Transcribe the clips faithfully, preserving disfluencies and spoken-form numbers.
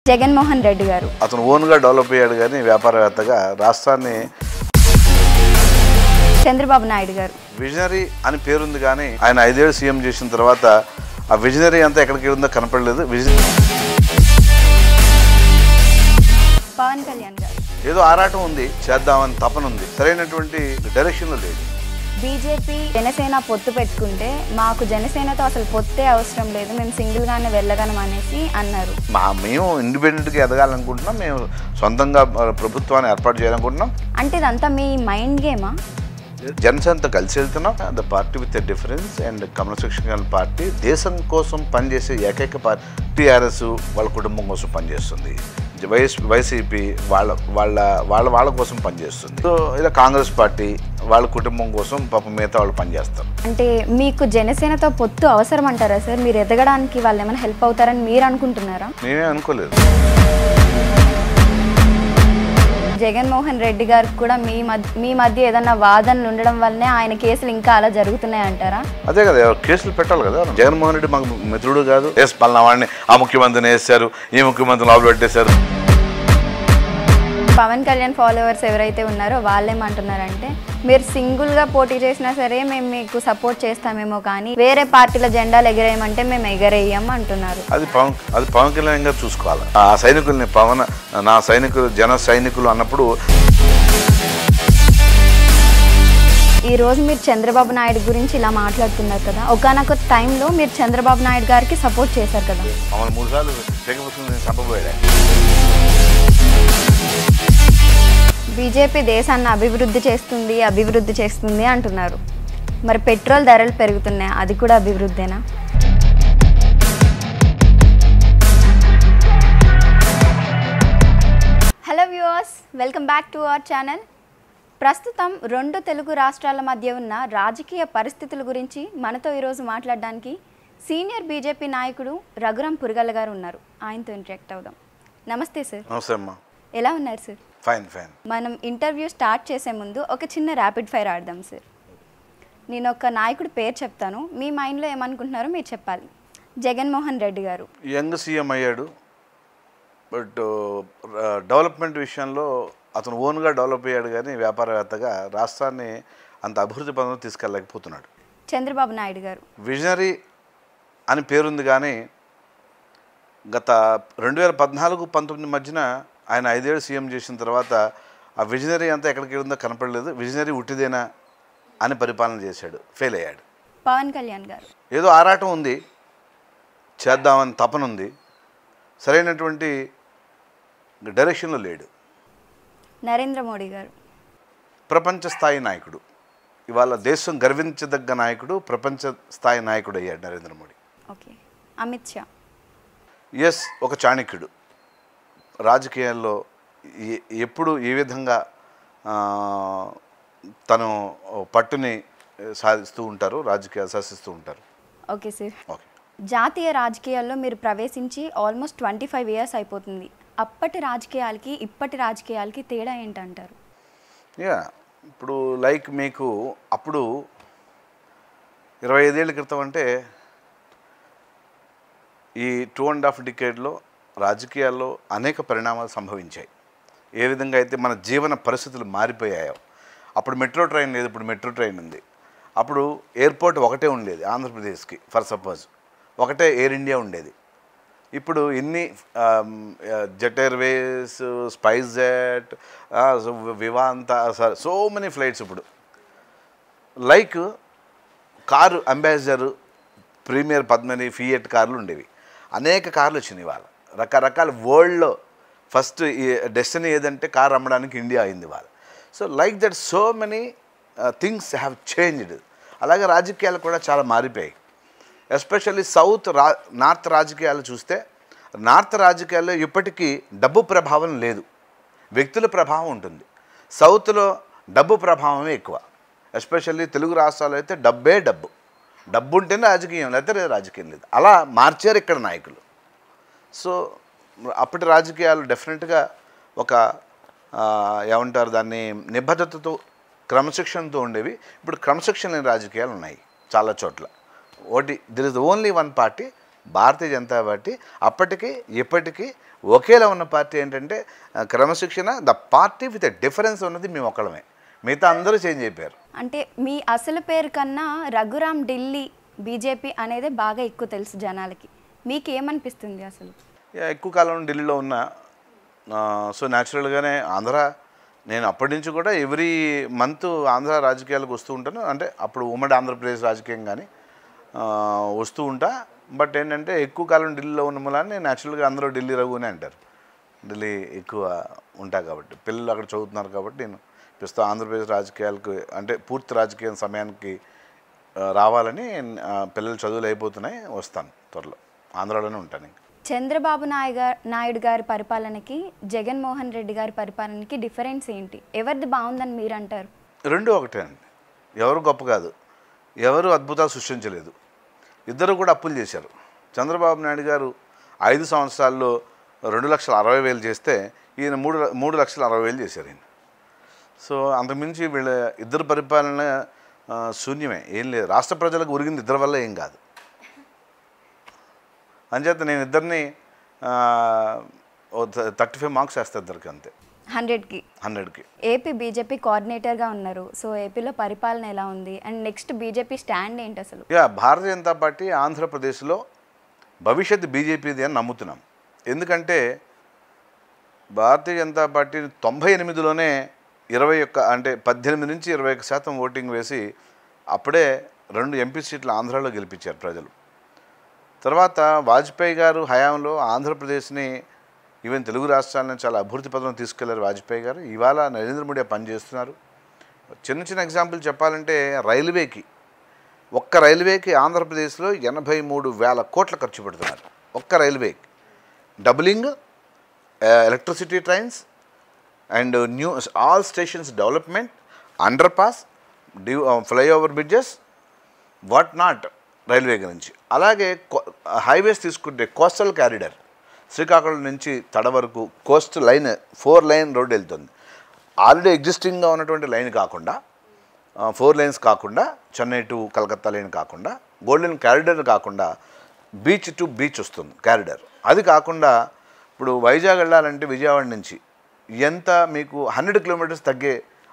జగన్మోహన్ రెడ్డి గారు అతను ఓన్గా డెవలప్ అయ్యాడు కానీ వ్యాపారవేత్తగా రాష్ట్రాన్ని. చంద్రబాబు నాయుడు గారు విజనరీ అని పేరుంది కానీ ఆయన ఐదేళ్ళు సీఎం చేసిన తర్వాత ఆ విజనరీ అంతా ఎక్కడికి ఉందో కనపడలేదు. పవన్ కళ్యాణ్ గారు ఏదో ఆరాటం ఉంది, చేద్దామని తపన ఉంది, సరైనటువంటి డైరెక్షన్లో లేదు. బీజేపీ జనసేన పొత్తు పెట్టుకుంటే మాకు జనసేనతో అసలు పొత్తే అవసరం లేదు, మేము సింగిల్గానే వెళ్ళగలం అనేసి అన్నారు. మా మేము ఇండిపెండెంట్గా ఎదగాలనుకుంటున్నాం, మేము సొంతంగా ప్రభుత్వాన్ని ఏర్పాటు చేయాలనుకుంటున్నాం. అంటే ఇదంతా మీ మైండ్ గేమా? జనసేనతో కలిసి వెళ్తున్నాం. The party with a difference and communist party దేశం కోసం పనిచేసే ఏకైక పార్టీ. టీఆర్ఎస్ వాళ్ళ కుటుంబం కోసం పనిచేస్తుంది, వైఎస్ వైసీపీ వాళ్ళ వాళ్ళ వాళ్ళ వాళ్ళ కోసం పనిచేస్తుంది. సో ఇలా కాంగ్రెస్ పార్టీ వాళ్ళ కుటుంబం కోసం పాపం మిగతా వాళ్ళు పనిచేస్తారు. అంటే మీకు జనసేనతో పొత్తు అవసరం అంటారా సార్? మీరు ఎదగడానికి వాళ్ళు ఏమైనా హెల్ప్ అవుతారని మీరు అనుకుంటున్నారా? మేమే అనుకోలేదు. జగన్మోహన్ రెడ్డి గారికి కూడా మీ మధ్య మీ మధ్య ఏదన్నా వాదనలు ఉండడం వల్లనే ఆయన కేసులు ఇంకా అలా జరుగుతున్నాయి అంటారా? అదే కదా, కేసులు పెట్టాలి కదా. జగన్మోహన్ రెడ్డి మాకు మిత్రుడు కాదు. ఎస్ పలానా వాడిని ఆ ముఖ్యమంత్రిని వేసారు, ఈ ముఖ్యమంత్రిని లోపల పెట్టేశారు. పవన్ కళ్యాణ్ ఫాలోవర్స్ ఎవరైతే ఉన్నారో వాళ్ళేమంటున్నారంటే మీరు సింగిల్గా పోటీ చేసినా సరే మేము మీకు సపోర్ట్ చేస్తామేమో, కానీ వేరే పార్టీల జెండాలు ఎగరేయమంటే మేము ఎగరేయం అంటున్నారు. అది పవన్ అది పవన్ కళ్యాణ్ గారు చూసుకోవాలి. ఆ సైనికుల్ని పవన్ నా సైనికులు జన సైనికులు అన్నప్పుడు. ఈ రోజు మీరు చంద్రబాబు నాయుడు గురించి ఇలా మాట్లాడుతున్నారు కదా, ఒకనొక టైంలో మీరు చంద్రబాబు నాయుడు గారికి సపోర్ట్ చేశారు కదా. మమ్మల్ని మూడు సార్లు తెగబుసుకుని చంపబోయాడు. బీజేపీ దేశాన్ని అభివృద్ధి చేస్తుంది అభివృద్ధి చేస్తుంది అంటున్నారు. మరి పెట్రోల్ ధరలు పెరుగుతున్నాయి, అది కూడా అభివృద్ధేనా? Hello viewers, welcome back to our channel. ప్రస్తుతం రెండు తెలుగు రాష్ట్రాల మధ్య ఉన్న రాజకీయ పరిస్థితుల గురించి మనతో ఈరోజు మాట్లాడడానికి సీనియర్ బీజేపీ నాయకుడు రఘురాం పురిగల్ల గారు ఉన్నారు. ఆయనతో ఇంటరాక్ట్ అవుదాం. నమస్తే సార్. నమస్తే అమ్మా. ఎలా ఉన్నారు సార్? Fine fine. మనం ఇంటర్వ్యూ స్టార్ట్ చేసే ముందు ఒక చిన్న ర్యాపిడ్ ఫైర్ ఆడదాం సార్. నేను ఒక నాయకుడి పేరు చెప్తాను, మీ మైండ్లో ఏమనుకుంటున్నారో మీరు చెప్పాలి. జగన్మోహన్ రెడ్డి గారు యంగ్ సీఎం అయ్యాడు, బట్ డెవలప్మెంట్ విషయంలో అతను ఓన్గా డెవలప్ అయ్యాడు కానీ వ్యాపారవేత్తగా రాష్ట్రాన్ని అంత అభివృద్ధి పదంలో తీసుకెళ్ళలేకపోతున్నాడు. చంద్రబాబు నాయుడు గారు విజనరీ అని పేరుంది కానీ గత రెండు వేల పద్నాలుగు పంతొమ్మిది మధ్యన ఆయన ఐదేళ్ళు సీఎం చేసిన తర్వాత ఆ విజనరీ అంతా ఎక్కడికి ఉందో కనపడలేదు. విజనరీ ఉట్టిదేనా అని పరిపాలన చేశాడు, ఫెయిల్ అయ్యాడు. పవన్ కళ్యాణ్ గారు ఏదో ఆరాటం ఉంది, చేద్దామని తపన ఉంది, సరైనటువంటి డైరెక్షన్లో లేడు. నరేంద్ర మోడీ గారు ప్రపంచ స్థాయి నాయకుడు, ఇవాళ దేశం గర్వించదగ్గ నాయకుడు, ప్రపంచ స్థాయి నాయకుడు అయ్యాడు నరేంద్ర మోడీ. ఓకే. అమిత్ షా ఎస్, ఒక చాణక్యుడు. రాజకీయాల్లో ఎప్పుడు ఏ విధంగా తను పట్టుని సాధిస్తూ ఉంటారు, రాజకీయాలు శాసిస్తూ ఉంటారు. Okay sir. ఓకే. జాతీయ రాజకీయాల్లో మీరు ప్రవేశించి ఆల్మోస్ట్ ట్వంటీ ఫైవ్ ఇయర్స్ అయిపోతుంది. అప్పటి రాజకీయాలకి ఇప్పటి రాజకీయాలకి తేడా ఏంటంటారు? యా, ఇప్పుడు లైక్ మీకు అప్పుడు ఇరవై ఐదేళ్ల క్రితం అంటే ఈ టూ అండ్ హాఫ్ డికేడ్లో రాజకీయాల్లో అనేక పరిణామాలు సంభవించాయి. ఏ విధంగా అయితే మన జీవన పరిస్థితులు మారిపోయాయో. అప్పుడు మెట్రో ట్రైన్ లేదు, ఇప్పుడు మెట్రో ట్రైన్ ఉంది. అప్పుడు ఎయిర్పోర్ట్ ఒకటే ఉండేది ఆంధ్రప్రదేశ్కి, ఫర్ సపోజ్ ఒకటే ఎయిర్ ఇండియా ఉండేది. ఇప్పుడు ఇన్ని జెట్ ఎయిర్వేస్, స్పైస్ జెట్, వివాంత, సో మెనీ ఫ్లైట్స్. ఇప్పుడు like car Ambassador, Premier, Padmini, Fiat కార్లు ఉండేవి. అనేక కార్లు వచ్చినాయి. ఇవాళ రకరకాల వరల్డ్లో ఫస్ట్ ఈ డెస్టినీ ఏదంటే కార్ అమ్మడానికి ఇండియా అయింది ఇవాళ. So like that so many things have changed. అలాగే రాజకీయాలు కూడా చాలా మారిపోయాయి. ఎస్పెషల్లీ సౌత్ రా నార్త్ రాజకీయాలు చూస్తే, నార్త్ రాజకీయాల్లో ఇప్పటికీ డబ్బు ప్రభావం లేదు, వ్యక్తుల ప్రభావం ఉంటుంది. సౌత్లో డబ్బు ప్రభావమే ఎక్కువ. ఎస్పెషల్లీ తెలుగు రాష్ట్రాల్లో అయితే డబ్బే డబ్బు, డబ్బు ఉంటేనే రాజకీయం, లేకపోతే రాజకీయం లేదు. అలా మార్చారు ఇక్కడ నాయకులు. సో అప్పటి రాజకీయాలు డెఫినెట్గా ఒక ఏమంటారు దాన్ని, నిబద్ధతతో క్రమశిక్షణతో ఉండేవి. ఇప్పుడు క్రమశిక్షణ లేని రాజకీయాలు ఉన్నాయి చాలా చోట్ల. ఒకటి, there is only one party Bharatiya Janata party అప్పటికి ఇప్పటికీ ఒకేలా ఉన్న పార్టీ ఏంటంటే క్రమశిక్షణ, the party with a difference ఉన్నది మేము ఒక్కడమే, మిగతా అందరూ చేంజ్ అయిపోయారు. అంటే మీ అసలు పేరు కన్నా రఘురామ్ ఢిల్లీ బీజేపీ అనేది బాగా ఎక్కువ తెలుసు జనాలకి, మీకు ఏమనిపిస్తుంది అసలు? ఎక్కువ కాలం ఢిల్లీలో ఉన్నా, సో న్యాచురల్గానే ఆంధ్ర, నేను అప్పటి నుంచి కూడా ఎవ్రీ మంత్ ఆంధ్ర రాజకీయాలకు వస్తూ ఉంటాను. అంటే అప్పుడు ఉమ్మడి ఆంధ్రప్రదేశ్ రాజకీయం కానీ వస్తూ ఉంటా. బట్ ఏంటంటే ఎక్కువ కాలం ఢిల్లీలో ఉన్న మూలాన్ని న్యాచురల్గా అందరూ ఢిల్లీ రఘునే అంటారు. ఢిల్లీ ఎక్కువ ఉంటా కాబట్టి, పిల్లలు అక్కడ చదువుతున్నారు కాబట్టి నేను ప్రస్తుతం ఆంధ్రప్రదేశ్ రాజకీయాలకు అంటే పూర్తి రాజకీయ సమయానికి రావాలని, పిల్లలు చదువులు అయిపోతున్నాయి, వస్తాను త్వరలో, ఆంధ్రాలోనే ఉంటాను. ఇంకా చంద్రబాబు నాయుడు నాయుడు గారి పరిపాలనకి జగన్మోహన్ రెడ్డి గారి పరిపాలనకి డిఫరెన్స్ ఏంటి? ఎవరిది బాగుందని మీరు అంటారు? రెండు ఒకటే అండి. ఎవరు గొప్ప కాదు, ఎవరు అద్భుతాలు సృష్టించలేదు, ఇద్దరు కూడా అప్పులు చేశారు. చంద్రబాబు నాయుడు గారు ఐదు సంవత్సరాల్లో రెండు లక్షల అరవై వేలు చేస్తే ఈయన మూడు మూడు లక్షల అరవై వేలు చేశారు ఈయన. సో అంతకుమించి వీళ్ళ ఇద్దరు పరిపాలన శూన్యమే, ఏం లేదు. రాష్ట్ర ప్రజలకు ఉరిగింది ఇద్దరి వల్ల ఏం కాదు. అంచేత నేను ఇద్దరిని థర్టీ ఫైవ్ మార్క్స్ వేస్తాను ఇద్దరికి, అంతే. హండ్రెడ్కి హండ్రెడ్కి ఏపీ బీజేపీ కోఆర్డినేటర్గా ఉన్నారు. సో ఏపీలో పరిపాలన ఎలా ఉంది అండ్ నెక్స్ట్ బీజేపీ స్టాండ్ ఏంటి అసలు? యా భారతీయ జనతా పార్టీ ఆంధ్రప్రదేశ్లో భవిష్యత్తు బీజేపీది అని నమ్ముతున్నాం. ఎందుకంటే భారతీయ జనతా పార్టీ తొంభై ఎనిమిదిలోనే ఇరవై ఒక్క అంటే పద్దెనిమిది నుంచి ఇరవై ఒక్క శాతం ఓటింగ్ వేసి అప్పుడే రెండు ఎంపీ సీట్లు ఆంధ్రాలో గెలిపించారు ప్రజలు. తర్వాత వాజ్పేయి గారు హయాంలో ఆంధ్రప్రదేశ్ని ఈవెన్ తెలుగు రాష్ట్రాలను చాలా అభివృద్ధి పథకం తీసుకెళ్లారు వాజ్పేయి గారు. ఇవాళ నరేంద్ర మోడీ పనిచేస్తున్నారు. చిన్న చిన్న ఎగ్జాంపుల్ చెప్పాలంటే రైల్వేకి, ఒక్క రైల్వేకి ఆంధ్రప్రదేశ్లో ఎనభై మూడు వేల కోట్ల ఖర్చు పెడుతున్నారు. ఒక్క రైల్వేకి doubling, electricity trains and new all stations development, underpass, due flyover bridges, what not railway గురించి. అలాగే హైవేస్ తీసుకుంటే కోస్టల్ క్యారిడర్ శ్రీకాకుళం నుంచి తడ వరకు coast line four line road వెళ్తుంది. ఆల్రెడీ ఎగ్జిస్టింగ్గా ఉన్నటువంటి లైన్ కాకుండా, ఫోర్ లైన్స్ కాకుండా, చెన్నై టు కలకత్తా లైన్ కాకుండా, గోల్డెన్ క్యారిడర్ కాకుండా బీచ్ టు బీచ్ వస్తుంది క్యారిడర్. అది కాకుండా ఇప్పుడు వైజాగ్ వెళ్ళాలంటే విజయవాడ నుంచి ఎంత మీకు హండ్రెడ్ కిలోమీటర్స్ తగ్గే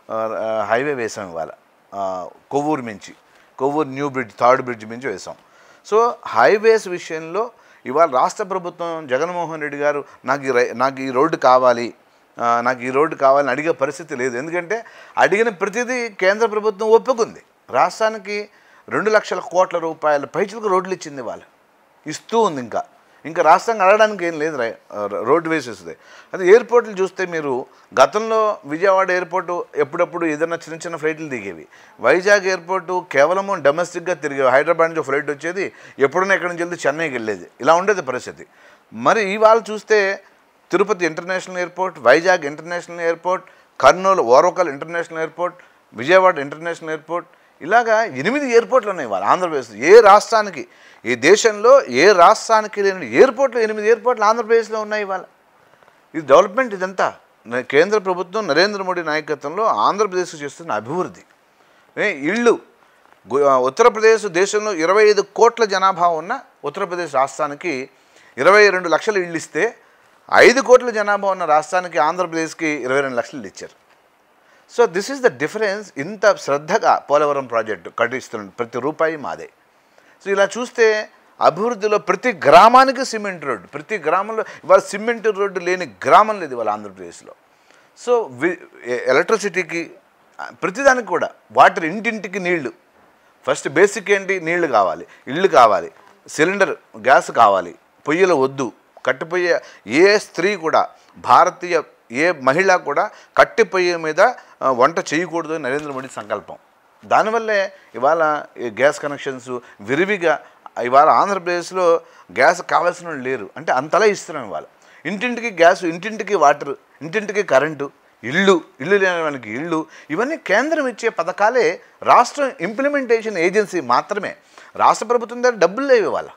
హైవే వేసాం ఇవాళ. కొవ్వూరు నుంచి, Kovvur new bridge, third bridge నుంచి వేసాం. సో హైవేస్ విషయంలో ఇవాళ రాష్ట్ర ప్రభుత్వం జగన్మోహన్ రెడ్డి గారు నాకు ఈ నాకు ఈ రోడ్డు కావాలి, నాకు ఈ రోడ్డు కావాలని అడిగే పరిస్థితి లేదు. ఎందుకంటే అడిగిన ప్రతిదీ కేంద్ర ప్రభుత్వం ఒప్పుకుంది. రాష్ట్రానికి రెండు లక్షల కోట్ల రూపాయల పైచులకు రోడ్లు ఇచ్చింది, వాళ్ళు ఇస్తూ ఉంది. ఇంకా ఇంకా రాష్ట్రానికి అడగడానికి ఏం లేదు, రోడ్డు వేసేస్తుంది. అదే ఎయిర్పోర్ట్లు చూస్తే మీరు గతంలో విజయవాడ ఎయిర్పోర్టు ఎప్పుడప్పుడు ఏదైనా చిన్న చిన్న ఫ్లైట్లు దిగేవి. వైజాగ్ ఎయిర్పోర్టు కేవలము డొమెస్టిక్గా తిరిగేవి. హైదరాబాద్ నుంచి ఫ్లైట్ వచ్చేది, ఎప్పుడైనా ఎక్కడి నుంచి వెళ్తే చెన్నైకి వెళ్ళేది. ఇలా ఉండేది పరిస్థితి. మరి ఇవాళ చూస్తే Tirupati international airport, Vizag international airport, Kurnool Orvakal international airport, Vijayawada international airport, ఇలాగా ఎనిమిది ఎయిర్పోర్ట్లు ఉన్నాయి ఇవాళ ఆంధ్రప్రదేశ్. ఏ రాష్ట్రానికి, ఈ దేశంలో ఏ రాష్ట్రానికి లేని ఎయిర్పోర్ట్లు ఎనిమిది ఎయిర్పోర్ట్లు ఆంధ్రప్రదేశ్లో ఉన్నాయి ఇవాళ. ఇది డెవలప్మెంట్. ఇదంతా కేంద్ర ప్రభుత్వం నరేంద్ర మోడీ నాయకత్వంలో ఆంధ్రప్రదేశ్ చేస్తున్న అభివృద్ధి. ఇళ్ళు ఉత్తరప్రదేశ్ దేశంలో ఇరవై ఐదు కోట్ల జనాభా ఉన్న ఉత్తరప్రదేశ్ రాష్ట్రానికి ఇరవై రెండు లక్షలు ఇళ్ళు ఇస్తే, ఐదు కోట్ల జనాభా ఉన్న రాష్ట్రానికి ఆంధ్రప్రదేశ్కి ఇరవై రెండు లక్షలు ఇచ్చారు. So this is the difference. ఇంత శ్రద్ధగా పోలవరం ప్రాజెక్టు కట్టిస్తున్న ప్రతి రూపాయి మాదే. సో ఇలా చూస్తే అభివృద్ధిలో ప్రతి గ్రామానికి సిమెంట్ రోడ్డు, ప్రతి గ్రామంలో ఇవాళ సిమెంట్ రోడ్డు లేని గ్రామం లేదు ఇవాళ ఆంధ్రప్రదేశ్లో. సో వి ఎలక్ట్రిసిటీకి ప్రతిదానికి కూడా వాటర్, ఇంటింటికి నీళ్లు. ఫస్ట్ బేసిక్ ఏంటి? నీళ్లు కావాలి, ఇళ్ళు కావాలి, సిలిండర్ గ్యాస్ కావాలి, పొయ్యిలో వద్దు. కట్టిపోయే ఏ స్త్రీ కూడా, భారతీయ ఏ మహిళ కూడా కట్టిపోయే మీద వంట చేయకూడదు అని నరేంద్ర మోడీ సంకల్పం. దానివల్లే ఇవాళ గ్యాస్ కనెక్షన్స్ విరివిగా ఇవాళ ఆంధ్రప్రదేశ్లో గ్యాస్ కావాల్సిన వాళ్ళు లేరు. అంటే అంతలా ఇస్తున్నాం ఇవాళ. ఇంటింటికి గ్యాసు, ఇంటింటికి వాటరు, ఇంటింటికి కరెంటు, ఇళ్ళు, ఇళ్ళు లేని వాళ్ళకి ఇళ్ళు. ఇవన్నీ కేంద్రం ఇచ్చే పథకాలే. రాష్ట్రం ఇంప్లిమెంటేషన్ ఏజెన్సీ మాత్రమే. రాష్ట్ర ప్రభుత్వం దగ్గర డబ్బులు లేవు ఇవాళ,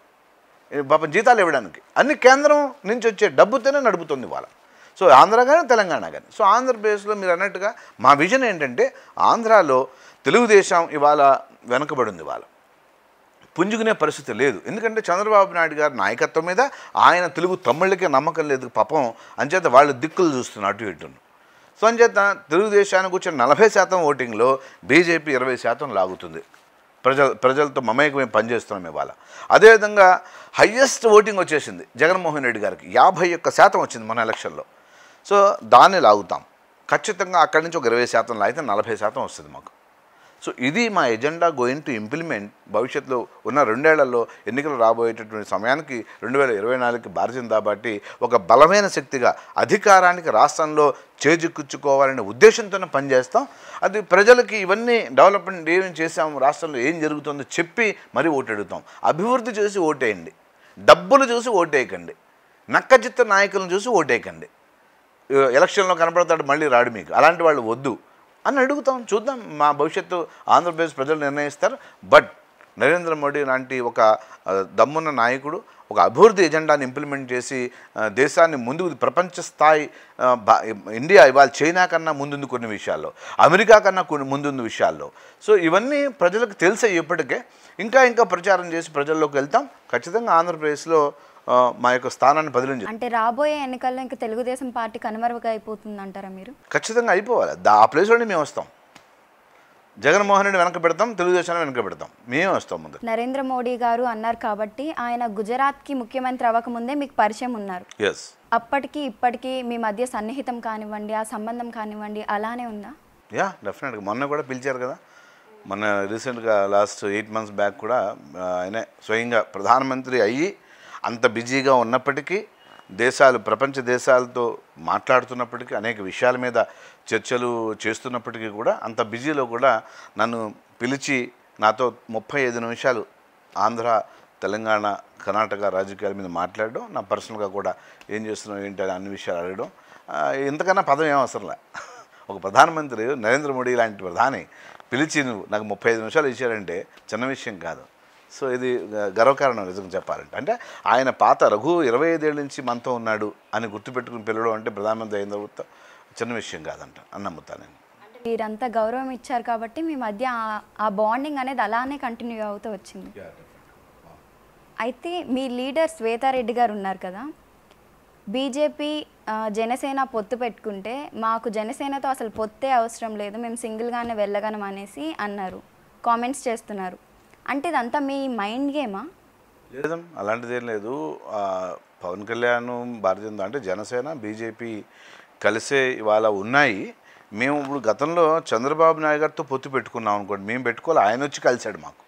పాపం జీతాలు ఇవ్వడానికి. అన్ని కేంద్రం నుంచి వచ్చే డబ్బుతోనే నడుపుతుంది ఇవాళ. సో ఆంధ్ర కానీ తెలంగాణ కానీ. సో ఆంధ్రప్రదేశ్లో మీరు అన్నట్టుగా మా విజన్ ఏంటంటే, ఆంధ్రాలో తెలుగుదేశం ఇవాళ వెనకబడింది. ఇవాళ పుంజుకునే పరిస్థితి లేదు. ఎందుకంటే చంద్రబాబు నాయుడు గారి నాయకత్వం మీద ఆయన తెలుగు తమ్ముళ్ళకే నమ్మకం లేదు పాపం. అంచేత వాళ్ళు దిక్కులు చూస్తున్నారు అటు ఇటును. సో అంచేత తెలుగుదేశానికి వచ్చిన నలభై శాతం ఓటింగ్లో బీజేపీ ఇరవై శాతం లాగుతుంది. ప్రజల ప్రజలతో మమేకమే పనిచేస్తున్నాం ఇవాళ. అదేవిధంగా హయ్యెస్ట్ ఓటింగ్ వచ్చేసింది జగన్మోహన్ రెడ్డి గారికి, యాభై ఒక్క శాతం వచ్చింది మన ఎలక్షన్లో. సో దాన్ని లాగుతాం ఖచ్చితంగా. అక్కడి నుంచి ఒక ఇరవై శాతం లాగితే నలభై శాతం వస్తుంది మాకు. సో ఇది మా ఎజెండా గోయింగ్ టు ఇంప్లిమెంట్. భవిష్యత్తులో ఉన్న రెండేళ్లలో ఎన్నికలు రాబోయేటటువంటి సమయానికి రెండు వేల ఇరవై నాలుగుకి భారతీయ జనతా పార్టీ ఒక బలమైన శక్తిగా అధికారానికి రాష్ట్రంలో చేజిక్కించుకోవాలనే ఉద్దేశంతోనే పనిచేస్తాం. అది ప్రజలకి ఇవన్నీ డెవలప్మెంట్ ఏం చేసాము, రాష్ట్రంలో ఏం జరుగుతుందో చెప్పి మరీ ఓటు అడుగుతాం. అభివృద్ధి చూసి ఓటేయండి, డబ్బులు చూసి ఓటేయకండి, నక్కజిత్త నాయకులను చూసి ఓటేయకండి. ఎలక్షన్లో కనపడతాడు మళ్ళీ రాడు మీకు, అలాంటి వాళ్ళు వద్దు అని అడుగుతాం. చూద్దాం, మా భవిష్యత్తు ఆంధ్రప్రదేశ్ ప్రజలు నిర్ణయిస్తారు. బట్ నరేంద్ర మోడీ లాంటి ఒక దమ్మున్న నాయకుడు ఒక అభివృద్ధి ఎజెండాని ఇంప్లిమెంట్ చేసి దేశాన్ని ముందుకు ప్రపంచ స్థాయి, ఇండియా ఇవాళ చైనా కన్నా ముందుంది కొన్ని విషయాల్లో, అమెరికా కన్నా కొన్ని ముందుంది విషయాల్లో. సో ఇవన్నీ ప్రజలకు తెలిసే ఇప్పటికే ఇంకా ఇంకా ప్రచారం చేసి ప్రజల్లోకి వెళ్తాం. ఖచ్చితంగా ఆంధ్రప్రదేశ్లో మా యొక్క స్థానాన్ని బదిలించి అంటే రాబోయే ఎన్నికల్లో ఇంకా తెలుగుదేశం పార్టీ కనుమరుగా అయిపోతుంది అంటారా మీరు? ఖచ్చితంగా అయిపోవాలి. ఆ ప్లేస్లోనే మేము వస్తాం. జగన్మోహన్ రెడ్డి వెనక పెడతాం, తెలుగుదేశాన్ని వెనక పెడతాం, మేమే వస్తాం ముందు. నరేంద్ర మోడీ గారు అన్నారు కాబట్టి ఆయన గుజరాత్కి ముఖ్యమంత్రి అవ్వకముందే మీకు పరిచయం ఉన్నారు. ఎస్. అప్పటికి ఇప్పటికీ మీ మధ్య సన్నిహితం కానివ్వండి, ఆ సంబంధం కానివ్వండి అలానే ఉందా? యా, డెఫినెట్గా. మొన్న కూడా పిలిచారు కదా, మొన్న రీసెంట్గా లాస్ట్ ఎయిట్ మంత్స్ బ్యాక్ కూడా ఆయనే స్వయంగా ప్రధానమంత్రి అయ్యి అంత బిజీగా ఉన్నప్పటికీ, దేశాలు ప్రపంచ దేశాలతో మాట్లాడుతున్నప్పటికీ, అనేక విషయాల మీద చర్చలు చేస్తున్నప్పటికీ కూడా అంత బిజీలో కూడా నన్ను పిలిచి నాతో ముప్పై ఐదు నిమిషాలు ఆంధ్ర, తెలంగాణ, కర్ణాటక రాజకీయాల మీద మాట్లాడడం, నా పర్సనల్గా కూడా ఏం చేస్తున్నావు ఏంటి అని అన్ని విషయాలు అడగడం. ఇంతకన్నా పదం ఏం అవసరంలే. ఒక ప్రధానమంత్రి నరేంద్ర మోడీ లాంటి ప్రధాని పిలిచి నువ్వు నాకు ముప్పై ఐదు నిమిషాలు ఇచ్చారంటే చిన్న విషయం కాదు. సో ఇది గర్వకారణం నిజంగా చెప్పాలంటే. అంటే ఆయన పాత రఘు ఇరవై ఐదేళ్ళ నుంచి మనతో ఉన్నాడు అని గుర్తుపెట్టుకుని పిలవడం అంటే ప్రధానమంత్రి అయిన తర్వాత చిన్న విషయం కాదంట అని నమ్ముతాను నేను. మీరంతా గౌరవం ఇచ్చారు కాబట్టి మీ మధ్య ఆ బాండింగ్ అనేది అలానే కంటిన్యూ అవుతూ వచ్చింది. అయితే మీ లీడర్ శ్వేతారెడ్డి గారు ఉన్నారు కదా, బీజేపీ జనసేన పొత్తు పెట్టుకుంటే మాకు జనసేనతో అసలు పొత్తే అవసరం లేదు, మేము సింగిల్గానే వెళ్ళగలం అనేసి అన్నారు, కామెంట్స్ చేస్తున్నారు. అంటే ఇదంతా మీ మైండ్ గేమా? లేదం, అలాంటిదేం లేదు. పవన్ కళ్యాణ్, భారతీయ జనతా అంటే జనసేన, బీజేపీ కలిసే ఇవాళ ఉన్నాయి. మేము ఇప్పుడు గతంలో చంద్రబాబు నాయుడు గారితో పొత్తు పెట్టుకున్నాం అనుకోండి, మేము పెట్టుకోవాలి, ఆయన వచ్చి కలిశాడు మాకు.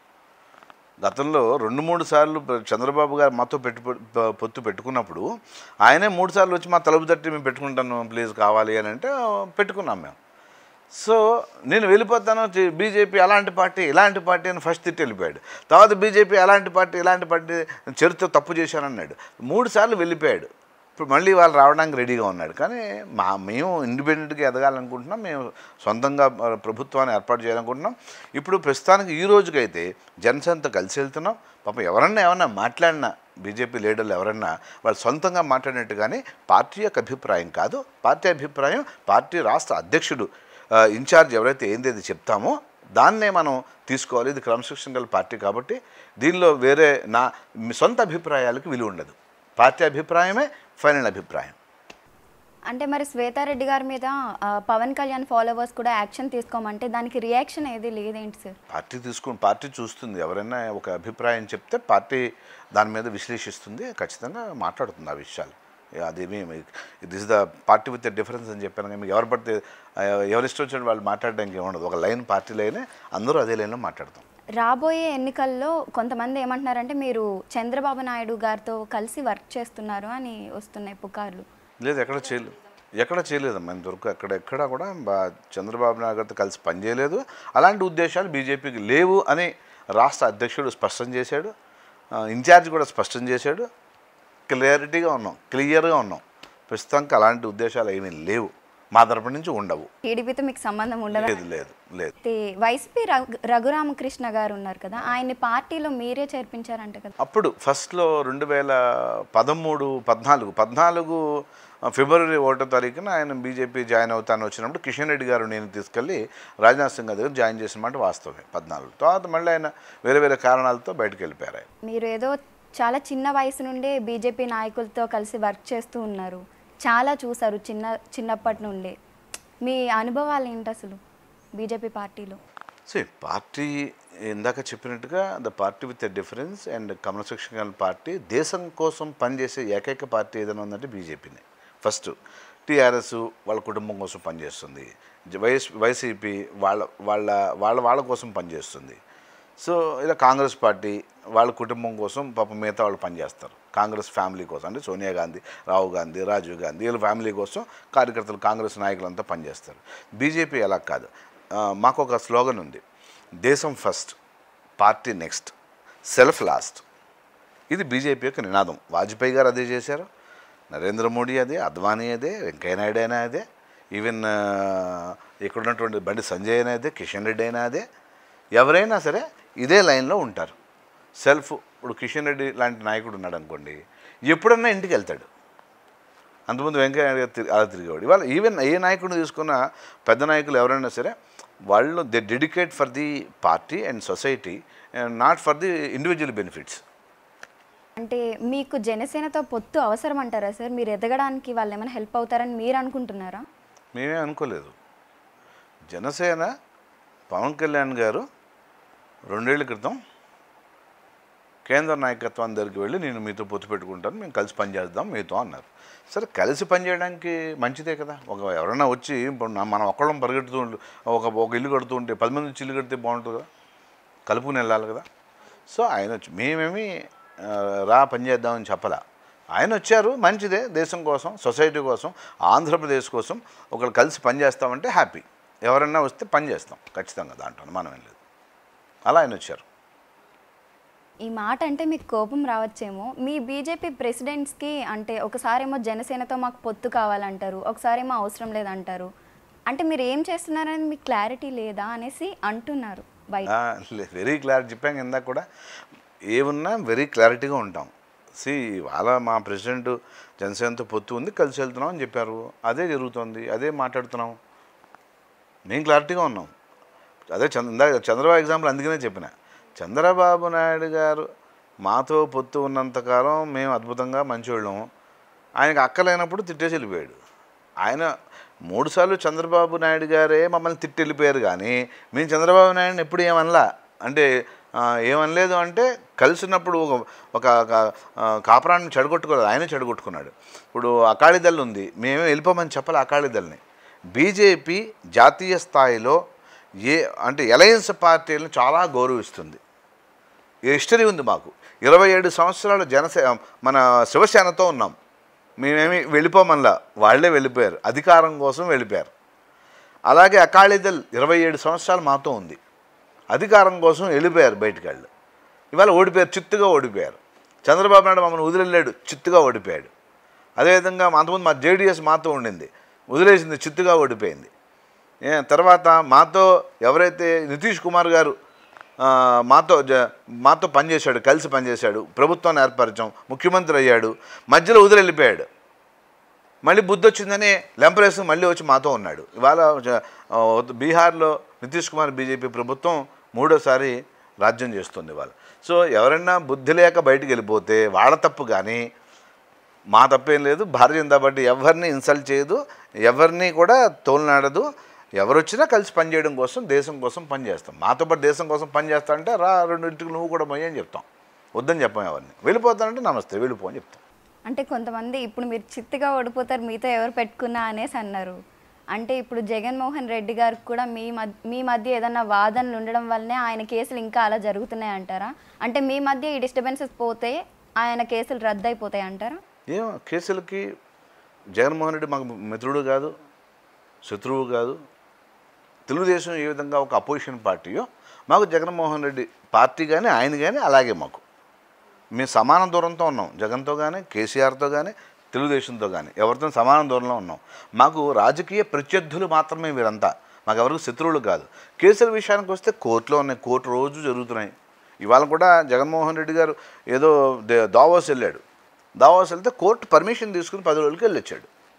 గతంలో రెండు మూడు సార్లు చంద్రబాబు గారు మాతో పెట్టు పొత్తు పెట్టుకున్నప్పుడు ఆయనే మూడు సార్లు వచ్చి మా తలుపు తట్టి మేము పెట్టుకుంటాను ప్లీజ్ కావాలి అని అంటే పెట్టుకున్నాం మేము. సో నేను వెళ్ళిపోతాను, బీజేపీ అలాంటి పార్టీ ఇలాంటి పార్టీ అని ఫస్ట్ తిట్టి వెళ్ళిపోయాడు. తర్వాత బీజేపీ అలాంటి పార్టీ ఇలాంటి పార్టీ చరిత్ర తప్పు చేశానన్నాడు. మూడు సార్లు వెళ్ళిపోయాడు. ఇప్పుడు మళ్ళీ వాళ్ళు రావడానికి రెడీగా ఉన్నాడు. కానీ మా మేము ఇండిపెండెంట్గా ఎదగాలనుకుంటున్నాం, మేము సొంతంగా ప్రభుత్వాన్ని ఏర్పాటు చేయాలనుకుంటున్నాం. ఇప్పుడు ప్రస్తుతానికి ఈ రోజుకైతే జనసేనతో కలిసి వెళ్తున్నాం. పాపం ఎవరన్నా ఏమన్నా మాట్లాడినా బీజేపీ లీడర్లు ఎవరన్నా వాళ్ళు సొంతంగా మాట్లాడినట్టు కానీ పార్టీ యొక్క అభిప్రాయం కాదు. పార్టీ అభిప్రాయం పార్టీ రాష్ట్ర అధ్యక్షుడు ఇన్ఛార్జ్ ఎవరైతే ఏందేది చెప్తామో దాన్నే మనం తీసుకోవాలి. ఇది క్రమశిక్షణ గల పార్టీ కాబట్టి దీనిలో వేరే నా సొంత అభిప్రాయాలకు విలువ ఉండదు. పార్టీ అభిప్రాయమే ఫైనల్ అభిప్రాయం. అంటే మరి శ్వేతారెడ్డి గారి మీద పవన్ కళ్యాణ్ ఫాలోవర్స్ కూడా యాక్షన్ తీసుకోమంటే దానికి రియాక్షన్ ఏది లేదేంటి సార్? పార్టీ తీసుకుని పార్టీ చూస్తుంది. ఎవరైనా ఒక అభిప్రాయం చెప్తే పార్టీ దాని మీద విశ్లేషిస్తుంది, ఖచ్చితంగా మాట్లాడుతుంది ఆ విషయాలు. అదేమి this the party with the difference అని చెప్పాను. మీకు ఎవరు పడితే ఎవరు ఇష్టం వచ్చిన వాళ్ళు మాట్లాడడానికి ఏముండదు. ఒక లైన్ పార్టీ లైనే, అందరూ అదే లైన్లో మాట్లాడతాం. రాబోయే ఎన్నికల్లో కొంతమంది ఏమంటున్నారంటే మీరు చంద్రబాబు నాయుడు గారితో కలిసి వర్క్ చేస్తున్నారు అని వస్తున్నాయి పుకార్లు. లేదు, ఎక్కడ చేయలేదు, ఎక్కడ చేయలేదమ్మా ఇంతవరకు. ఎక్కడ ఎక్కడా కూడా చంద్రబాబు నాయుడు గారితో కలిసి పనిచేయలేదు. అలాంటి ఉద్దేశాలు బీజేపీకి లేవు అని రాష్ట్ర అధ్యక్షుడు స్పష్టం చేశాడు, ఇన్ఛార్జ్ కూడా స్పష్టం చేశాడు. క్లియరిటీగా ఉన్నాం, క్లియర్గా ఉన్నాం. ప్రస్తుతానికి అలాంటి ఉద్దేశాలు ఏమీ లేవు, మా తరపు నుంచి ఉండవు. టీడీపీతో మీకు సంబంధం ఉండదు? లేదు లేదు లేదు. వైసీపీ రఘురామకృష్ణ గారు ఉన్నారు కదా, ఆయన్ని పార్టీలో మీరే చేర్పించారంట కదా? అప్పుడు ఫస్ట్లో రెండు వేల పదమూడు పద్నాలుగు పద్నాలుగు ఫిబ్రవరి ఒకటో తారీఖున ఆయన బీజేపీ జాయిన్ అవుతాను వచ్చినప్పుడు కిషన్ రెడ్డి గారు నేను తీసుకెళ్ళి రాజ్నాథ్ సింగ్ దగ్గర జాయిన్ చేసిన మాట వాస్తవమే పద్నాలుగు తర్వాత మళ్ళీ ఆయన వేరే వేరే కారణాలతో బయటకు వెళ్ళిపోయారు ఆయన. మీరు ఏదో చాలా చిన్న వయసు నుండే బీజేపీ నాయకులతో కలిసి వర్క్ చేస్తూ ఉన్నారు, చాలా చూసారు చిన్న చిన్నప్పటి నుండి. మీ అనుభవాలు ఏంటి అసలు బీజేపీ పార్టీలో? సో పార్టీ ఇందాక చెప్పినట్టుగా the party with a difference and కమ్యూనిస్టేషన్ పార్టీ దేశం కోసం పనిచేసే ఏకైక పార్టీ ఏదైనా ఉందంటే బీజేపీనే. ఫస్ట్ టీఆర్ఎస్ వాళ్ళ కుటుంబం కోసం పనిచేస్తుంది, వైఎస్ వైసీపీ వాళ్ళ వాళ్ళ వాళ్ళ వాళ్ళ కోసం పనిచేస్తుంది. సో ఇలా కాంగ్రెస్ పార్టీ వాళ్ళ కుటుంబం కోసం పాపం మిగతా వాళ్ళు పనిచేస్తారు, కాంగ్రెస్ ఫ్యామిలీ కోసం అంటే సోనియా గాంధీ, రాహుల్ గాంధీ, రాజీవ్ గాంధీ వీళ్ళ ఫ్యామిలీ కోసం కార్యకర్తలు కాంగ్రెస్ నాయకులంతా పనిచేస్తారు. బీజేపీ అలా కాదు. మాకు ఒక స్లోగన్ ఉంది, దేశం first, party next, self last. ఇది బీజేపీ యొక్క నినాదం. వాజ్పేయి గారు అదే చేశారు, నరేంద్ర మోడీ అదే, అద్వానీ అదే, వెంకయ్యనాయుడు అయినా అదే, ఈవెన్ ఇక్కడ ఉన్నటువంటి బండి సంజయ్ అయినా అదే, కిషన్ రెడ్డి అయినా అదే, ఎవరైనా సరే ఇదే లైన్లో ఉంటారు. సెల్ఫ్. ఇప్పుడు కిషన్ రెడ్డి లాంటి నాయకుడు ఉన్నాడు అనుకోండి, ఎప్పుడన్నా ఇంటికి వెళ్తాడు. అంతకుముందు వెంకయ్య అలా తిరిగేవాడు. ఇవాళ ఈవెన్ ఏ నాయకుడిని తీసుకున్న పెద్ద నాయకులు ఎవరైనా సరే వాళ్ళు they dedicate for the party and society and not for the individual benefits. అంటే మీకు జనసేనతో పొత్తు అవసరం అంటారా సార్? మీరు ఎదగడానికి వాళ్ళు ఏమైనా హెల్ప్ అవుతారని మీరు అనుకుంటున్నారా? మేమే అనుకోలేదు. జనసేన పవన్ కళ్యాణ్ గారు రెండేళ్ల క్రితం కేంద్ర నాయకత్వం దగ్గరికి వెళ్ళి నేను మీతో పొత్తు పెట్టుకుంటాను, మేము కలిసి పనిచేద్దాం మీతో అన్నారు. సరే కలిసి పనిచేయడానికి మంచిదే కదా. ఒక ఎవరైనా వచ్చి మనం ఒక్కళ్ళం పరిగెడుతూ ఒక ఒక ఇల్లు కడుతూ ఉంటే పది మంది వచ్చి ఇల్లు కడితే బాగుంటుంది కదా, కలుపుకుని వెళ్ళాలి కదా. సో ఆయన వచ్చి మేమేమి రా పనిచేద్దామని చెప్పలా, ఆయన వచ్చారు, మంచిదే, దేశం కోసం, సొసైటీ కోసం, ఆంధ్రప్రదేశ్ కోసం ఒకళ్ళు కలిసి పనిచేస్తామంటే హ్యాపీ. ఎవరైనా వస్తే పని చేస్తాం ఖచ్చితంగా, దాంట్లో మనం ఏం లేదు. అలా ఆయన వచ్చారు. ఈ మాట అంటే మీకు కోపం రావచ్చేమో, మీ బీజేపీ ప్రెసిడెంట్స్కి అంటే ఒకసారేమో జనసేనతో మాకు పొత్తు కావాలంటారు, ఒకసారేమో అవసరం లేదంటారు. అంటే మీరు ఏం చేస్తున్నారని మీకు క్లారిటీ లేదా అనేసి అంటున్నారు బయట. వెరీ క్లారిటీ చెప్పాం ఇందాక కూడా, ఏమున్నా వెరీ క్లారిటీగా ఉంటాం. సి వాళ్ళ మా ప్రెసిడెంట్ జనసేనతో పొత్తు ఉంది, కలిసి వెళ్తున్నాం అని చెప్పారు, అదే జరుగుతుంది, అదే మాట్లాడుతున్నాం, మేము క్లారిటీగా ఉన్నాం. అదే చంద్ర ఇందాక చంద్రబాబు ఎగ్జాంపుల్ అందుకనే చెప్పిన, చంద్రబాబు నాయుడు గారు మాతో పొత్తు ఉన్నంతకాలం మేము అద్భుతంగా మంచివాళ్ళము, ఆయనకు అక్కలేనప్పుడు తిట్టేసి వెళ్ళిపోయాడు. ఆయన మూడుసార్లు చంద్రబాబు నాయుడు గారే మమ్మల్ని తిట్టి వెళ్ళిపోయారు, కానీ మేము చంద్రబాబు నాయుడిని ఎప్పుడు ఏమనలా. అంటే ఏమనలేదు అంటే కలిసినప్పుడు ఒక ఒక కాపురాన్ని చెడగొట్టుకోలేదు, ఆయనే చెడగొట్టుకున్నాడు. ఇప్పుడు అకాలీదళ్ ఉంది, మేమే వెళ్ళిపోమని చెప్పాలి అకాలీదళ్ని. బీజేపీ జాతీయ స్థాయిలో ఏ అంటే అలయన్స్ పార్టీలను చాలా గౌరవిస్తుంది, హిస్టరీ ఉంది మాకు. ఇరవై ఏడు సంవత్సరాలు జనసే మన శివసేనతో ఉన్నాం, మేమేమి వెళ్ళిపోమల్లా, వాళ్ళే వెళ్ళిపోయారు, అధికారం కోసం వెళ్ళిపోయారు. అలాగే అకాలీదళ్ ఇరవై ఏడు సంవత్సరాలు మాతో ఉంది, అధికారం కోసం వెళ్ళిపోయారు బయటికి వాళ్ళు. ఇవాళ ఓడిపోయారు, చిత్తుగా ఓడిపోయారు. చంద్రబాబు నాయుడు మమ్మల్ని వదిలేళ్ళాడు, చిత్తుగా ఓడిపోయాడు. అదేవిధంగా అంతకుముందు మా జేడీఎస్ మాతో ఉండింది, వదిలేసింది, చిత్తుగా ఓడిపోయింది. తర్వాత మాతో ఎవరైతే నితీష్ కుమార్ గారు మాతో మాతో పనిచేశాడు, కలిసి పనిచేశాడు, ప్రభుత్వాన్ని ఏర్పరిచాం, ముఖ్యమంత్రి అయ్యాడు, మధ్యలో వదిలి వెళ్ళిపోయాడు. మళ్ళీ బుద్ధి వచ్చిందని లెంపరేసి మళ్ళీ వచ్చి మాతో ఉన్నాడు. ఇవాళ బీహార్లో నితీష్ కుమార్ బీజేపీ ప్రభుత్వం మూడోసారి రాజ్యం చేస్తుంది ఇవాళ. సో ఎవరైనా బుద్ధి లేక బయటికి వెళ్ళిపోతే వాళ్ళ తప్పు, కానీ మా తప్పేం లేదు. భారతీయ జనతా పార్టీ ఎవరిని ఇన్సల్ట్ చేయదు, ఎవరిని కూడా తోలనాడదు. ఎవరు వచ్చినా కలిసి పనిచేయడం కోసం, దేశం కోసం పనిచేస్తాం. మాతో పాటు దేశం కోసం పనిచేస్తానంటే రా రెండింటికి నువ్వు కూడా పోయి అని చెప్తాం, వద్దని చెప్పాం. ఎవరిని వెళ్ళిపోతానంటే నమస్తే వెళ్ళిపో అని చెప్తాం. అంటే కొంతమంది ఇప్పుడు మీరు చిత్తుగా ఓడిపోతారు మీతో ఎవరు పెట్టుకున్నా అనేసి అన్నారు. అంటే ఇప్పుడు జగన్మోహన్ రెడ్డి గారికి కూడా మీ మధ్య మీ మధ్య ఏదన్నా వాదనలు ఉండడం వల్లనే ఆయన కేసులు ఇంకా అలా జరుగుతున్నాయి అంటారా? అంటే మీ మధ్య ఈ డిస్టర్బెన్సెస్ పోతే ఆయన కేసులు రద్దు అయిపోతాయి అంటారా? ఏమో కేసులకి జగన్మోహన్ రెడ్డి మాకు మిత్రుడు కాదు, శత్రువు కాదు. తెలుగుదేశం ఏ విధంగా ఒక అపోజిషన్ పార్టీయో మాకు జగన్మోహన్ రెడ్డి పార్టీ కానీ ఆయన కానీ అలాగే మాకు. మేము సమాన దూరంతో ఉన్నాం, జగన్తో కానీ, కేసీఆర్తో కానీ, తెలుగుదేశంతో కానీ ఎవరితో సమాన దూరంలో ఉన్నాం. మాకు రాజకీయ ప్రత్యర్థులు మాత్రమే వీరంతా, మాకు ఎవరికి శత్రువులు కాదు. కేసుల విషయానికి వస్తే కోర్టులో ఉన్నాయి, కోర్టు రోజు జరుగుతున్నాయి. ఇవాళ కూడా జగన్మోహన్ రెడ్డి గారు ఏదో దావోస్ వెళ్ళాడు, దావోస్ వెళ్తే కోర్టు పర్మిషన్ తీసుకుని పది రోజులకి వెళ్ళొచ్చాడు.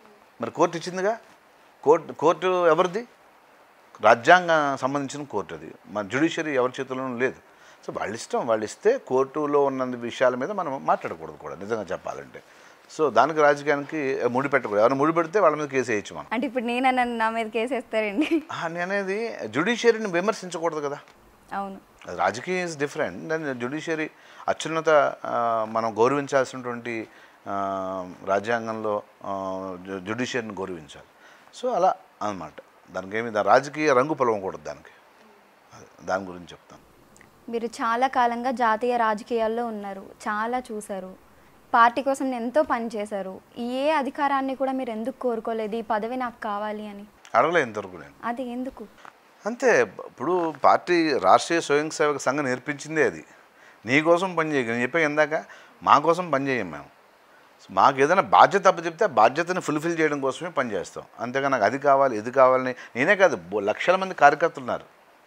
మరి కోర్టు ఇచ్చిందిగా. కోర్టు కోర్టు ఎవరిది? రాజ్యాంగ సంబంధించిన కోర్టు అది. మన జ్యుడిషియరీ ఎవరి చేతుల్లోనూ లేదు. సో వాళ్ళ ఇష్టం, వాళ్ళు ఇస్తే కోర్టులో ఉన్న విషయాల మీద మనం మాట్లాడకూడదు కూడా నిజంగా చెప్పాలంటే. సో దానికి రాజకీయానికి ముడి పెట్టకూడదు. ఎవరైనా ముడి పెడితే వాళ్ళ మీద కేసు వేయచ్చు మనం. అంటే ఇప్పుడు నేనన్నా నా మీద కేసు వేస్తారండి? నేనేది జ్యుడిషియరీని విమర్శించకూడదు కదా. అవును, రాజకీయం ఈజ్ డిఫరెంట్. దాని జ్యుడిషియరీ అత్యున్నత మనం గౌరవించాల్సినటువంటి రాజ్యాంగంలో జ్యుడిషియరీని గౌరవించాలి. సో అలా అన్నమాట. దానికి ఏమి రాజకీయ రంగు పొలవకూడదు దానికి. దాని గురించి చెప్తాను. మీరు చాలా కాలంగా జాతీయ రాజకీయాల్లో ఉన్నారు, చాలా చూశారు, పార్టీ కోసం ఎంతో పనిచేశారు. ఏ అధికారాన్ని కూడా మీరు ఎందుకు కోరుకోలేదు ఈ పదవి నాకు కావాలి అని? అడగలే ఇంతవరకు నేను. అది ఎందుకు? అంతే. ఇప్పుడు పార్టీ రాష్ట్రీయ స్వయం సేవక సంఘం నేర్పించిందే అది. నీ కోసం పనిచేయక నేను చెప్పాను ఇందాక, మా కోసం పనిచేయం మేము. మాకు ఏదైనా బాధ్యత అప్పు చెప్తే ఆ బాధ్యతని ఫుల్ఫిల్ చేయడం కోసమే పనిచేస్తాం. అంతేగా నాకు అది కావాలి ఇది కావాలని నేనే కాదు, లక్షల మంది కార్యకర్తలు ఉన్నారు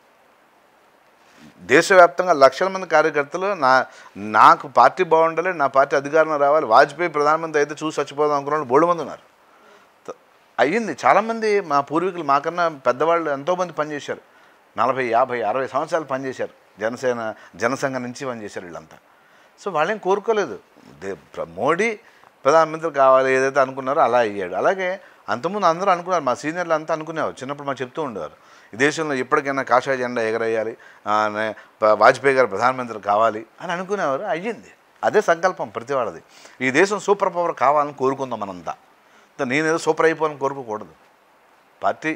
దేశవ్యాప్తంగా. లక్షల మంది కార్యకర్తలు నా నాకు పార్టీ బాగుండాలి, నా పార్టీ అధికారంలో రావాలి, వాజ్పేయి ప్రధానమంత్రి అయితే చూసి చచ్చిపోదాం అనుకున్న వాళ్ళు బోడు మంది ఉన్నారు. అయ్యింది. చాలామంది మా పూర్వీకులు మాకన్నా పెద్దవాళ్ళు ఎంతోమంది పనిచేశారు. నలభై యాభై అరవై సంవత్సరాలు పనిచేశారు. జనసేన జనసంఘం నుంచి పనిచేశారు వీళ్ళంతా. సో వాళ్ళేం కోరుకోలేదు. మోడీ ప్రధానమంత్రి కావాలి ఏదైతే అనుకున్నారో అలా అయ్యాడు. అలాగే అంతకుముందు అందరూ అనుకున్నారు, మా సీనియర్లు అంతా అనుకునేవారు. చిన్నప్పుడు మాకు చెప్తూ ఉండేవారు, ఈ దేశంలో ఎప్పటికైనా కాషాయ జెండా ఎగరేయాలి, వాజ్పేయి గారు ప్రధానమంత్రి కావాలి అని అనుకునేవారు. అయ్యింది. అదే సంకల్పం ప్రతి వాళ్ళది. ఈ దేశం సూపర్ పవర్ కావాలని కోరుకుందాం మనంతా. నేనేదో సూపర్ అయిపోవాలని కోరుకోకూడదు. పార్టీ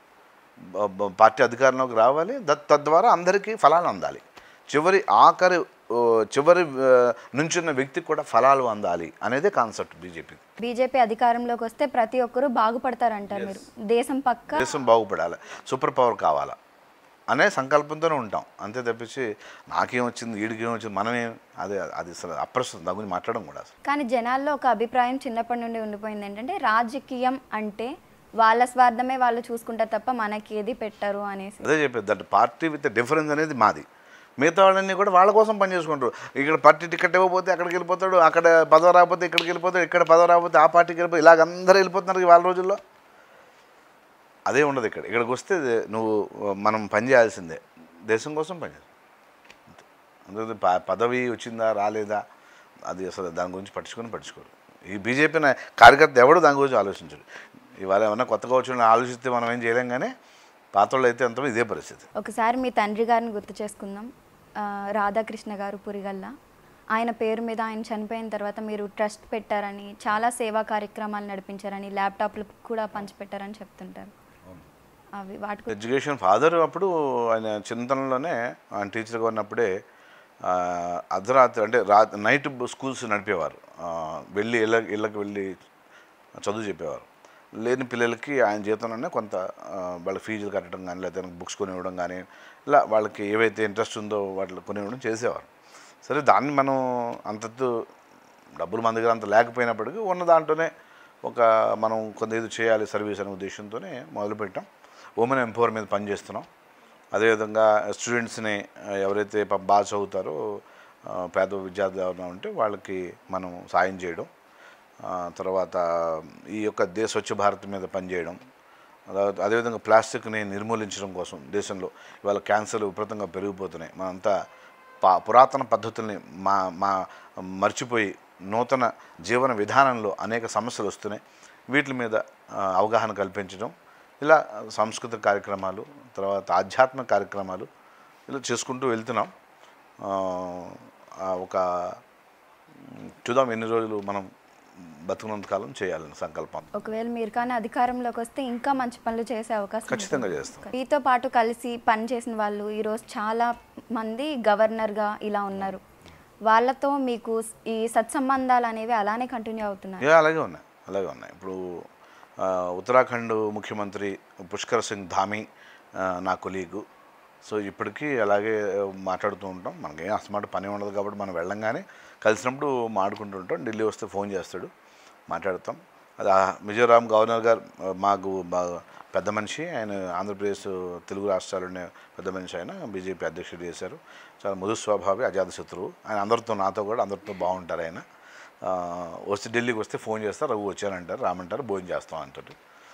పార్టీ అధికారంలోకి రావాలి, తద్వారా అందరికీ ఫలాలు అందాలి. చివరి ఆఖరి చివరి నుంచున్న వ్యక్తికి కూడా ఫలాలు అందాలి అనేదే కాన్సెప్ట్ బీజేపీ. బీజేపీ అధికారంలోకి వస్తే ప్రతి ఒక్కరూ బాగుపడతారంటారు మీరు. దేశం పక్క దేశం బాగుపడాలి, సూపర్ పవర్ కావాలా అనే సంకల్పంతోనే ఉంటాం. అంతే తప్పించి నాకేం వచ్చింది వీడికేం వచ్చింది మనమే అదే అది అసలు అప్రస్తుతం. దాని గురించి మాట్లాడడం కూడా. కానీ జనాల్లో ఒక అభిప్రాయం చిన్నప్పటి నుండి ఉండిపోయింది ఏంటంటే రాజకీయం అంటే వాళ్ళ స్వార్థమే వాళ్ళు చూసుకుంటారు తప్ప మనకి ఏది పెట్టరు అనేసి. అదే చెప్పేది, దట్ పార్టీ విత్ డిఫరెన్స్ అనేది మాది. మిగతా వాళ్ళని కూడా వాళ్ళ కోసం పనిచేసుకుంటారు. ఇక్కడ పార్టీ టికెట్ ఇవ్వకపోతే అక్కడికి వెళ్ళిపోతాడు, అక్కడ పదవి రాకపోతే ఇక్కడికి వెళ్ళిపోతాడు, ఇక్కడ పదవి రాకపోతే ఆ పార్టీకి వెళ్ళిపోయి ఇలాగ అందరూ వెళ్ళిపోతున్నారు వాళ్ళ రోజుల్లో. అదే ఉండదు ఇక్కడ. ఇక్కడికి వస్తే నువ్వు మనం పనిచేయాల్సిందే, దేశం కోసం పనిచేయాలి. అందుకే పదవి వచ్చిందా రాలేదా అది అసలు దాని గురించి పట్టించుకొని పట్టించుకోరు. ఈ బీజేపీ కార్యకర్త ఎవడు దాని గురించి ఆలోచించడు. ఇవాళ ఏమన్నా కొత్తగా వచ్చిన ఆలోచిస్తే మనం ఏం చేయలేం, కానీ పాత్రలు అయితే అంతా ఇదే పరిస్థితి. ఒకసారి మీ తండ్రి గారిని గుర్తు చేసుకుందాం. రాధాకృష్ణ గారు పురిగల్ల, ఆయన పేరు మీద ఆయన చనిపోయిన తర్వాత మీరు ట్రస్ట్ పెట్టారని, చాలా సేవా కార్యక్రమాలు నడిపించారని, ల్యాప్టాప్లు కూడా పంచిపెట్టారని చెప్తుంటారు. అవి వాటి ఎడ్యుకేషన్ ఫాదర్ అప్పుడు ఆయన చిన్నతనంలోనే ఆయన టీచర్గా ఉన్నప్పుడే అర్ధరాత్రి అంటే రా నైట్ స్కూల్స్ నడిపేవారు. వెళ్ళి ఇళ్ళ ఇళ్ళకి వెళ్ళి చదువు చెప్పేవారు. లేని పిల్లలకి ఆయన జీతంలోనే కొంత వాళ్ళ ఫీజులు కట్టడం కానీ, లేకపోతే బుక్స్ కొనివ్వడం కానీ, ఇలా వాళ్ళకి ఏవైతే ఇంట్రెస్ట్ ఉందో వాటిలో కొనివ్వడం చేసేవారు. సరే, దాన్ని మనం అంతతో డబ్బులు మన దగ్గర అంత లేకపోయినప్పటికీ ఉన్న దాంట్లోనే ఒక మనం కొంత ఏదో చేయాలి సర్వీస్ అనే ఉద్దేశంతోనే మొదలుపెట్టాం. ఉమెన్ ఎంపవర్ మీద పనిచేస్తున్నాం. అదేవిధంగా స్టూడెంట్స్ని ఎవరైతే బాగా చదువుతారో పేద విద్యార్థులు ఎవరైనా ఉంటే వాళ్ళకి మనం సాయం చేయడం, తర్వాత ఈ యొక్క దేశ స్వచ్ఛ భారత్ మీద పనిచేయడం, అదేవిధంగా ప్లాస్టిక్ని నిర్మూలించడం కోసం దేశంలో ఇవాళ క్యాన్సర్లు విపరీతంగా పెరిగిపోతున్నాయి. మనంతా పా పురాతన పద్ధతుల్ని మా మా మర్చిపోయి నూతన జీవన విధానంలో అనేక సమస్యలు వస్తున్నాయి. వీటి మీద అవగాహన కల్పించడం, ఇలా సాంస్కృతిక కార్యక్రమాలు, తర్వాత ఆధ్యాత్మిక కార్యక్రమాలు ఇలా చేసుకుంటూ వెళ్తున్నాం. ఒక చూద్దాం ఎన్ని రోజులు మనం బతుకున్నంత కాలం చేయాలని సంకల్పం. ఒకవేళ మీరు కానీ అధికారంలోకి వస్తే ఇంకా మంచి పనులు చేసే అవకాశం ఖచ్చితంగా చేస్తాం. మీతో పాటు కలిసి పని చేసిన వాళ్ళు ఈరోజు చాలా మంది గవర్నర్గా ఇలా ఉన్నారు. వాళ్ళతో మీకు ఈ సత్సంబంధాలు అనేవి అలానే కంటిన్యూ అవుతున్నాయి? అలాగే ఉన్నాయి అలాగే ఉన్నాయి ఇప్పుడు ఉత్తరాఖండ్ ముఖ్యమంత్రి పుష్కర్ సింగ్ ధామీ నా కొలీగు. సో ఇప్పటికీ అలాగే మాట్లాడుతూ ఉంటాం. మనకేం అసమాట పని ఉండదు కాబట్టి మనం వెళ్ళంగానే కలిసినప్పుడు మాట్లాడుకుంటూ ఉంటాం. ఢిల్లీ వస్తే ఫోన్ చేస్తాడు, మాట్లాడతాం. అది మిజోరాం గవర్నర్ గారు మాకు బాగా పెద్ద మనిషి. ఆయన ఆంధ్రప్రదేశ్ తెలుగు రాష్ట్రాలనే పెద్ద మనిషి. ఆయన బీజేపీ అధ్యక్షుడు చేశారు. చాలా మృదు స్వభావి, అజాత శత్రువు. ఆయన అందరితో నాతో కూడా అందరితో బాగుంటారు ఆయన. వస్తే ఢిల్లీకి వస్తే ఫోన్ చేస్తారు, రఘు వచ్చానంటారు, రామంటారు, భోజనం చేస్తాం అంటారు.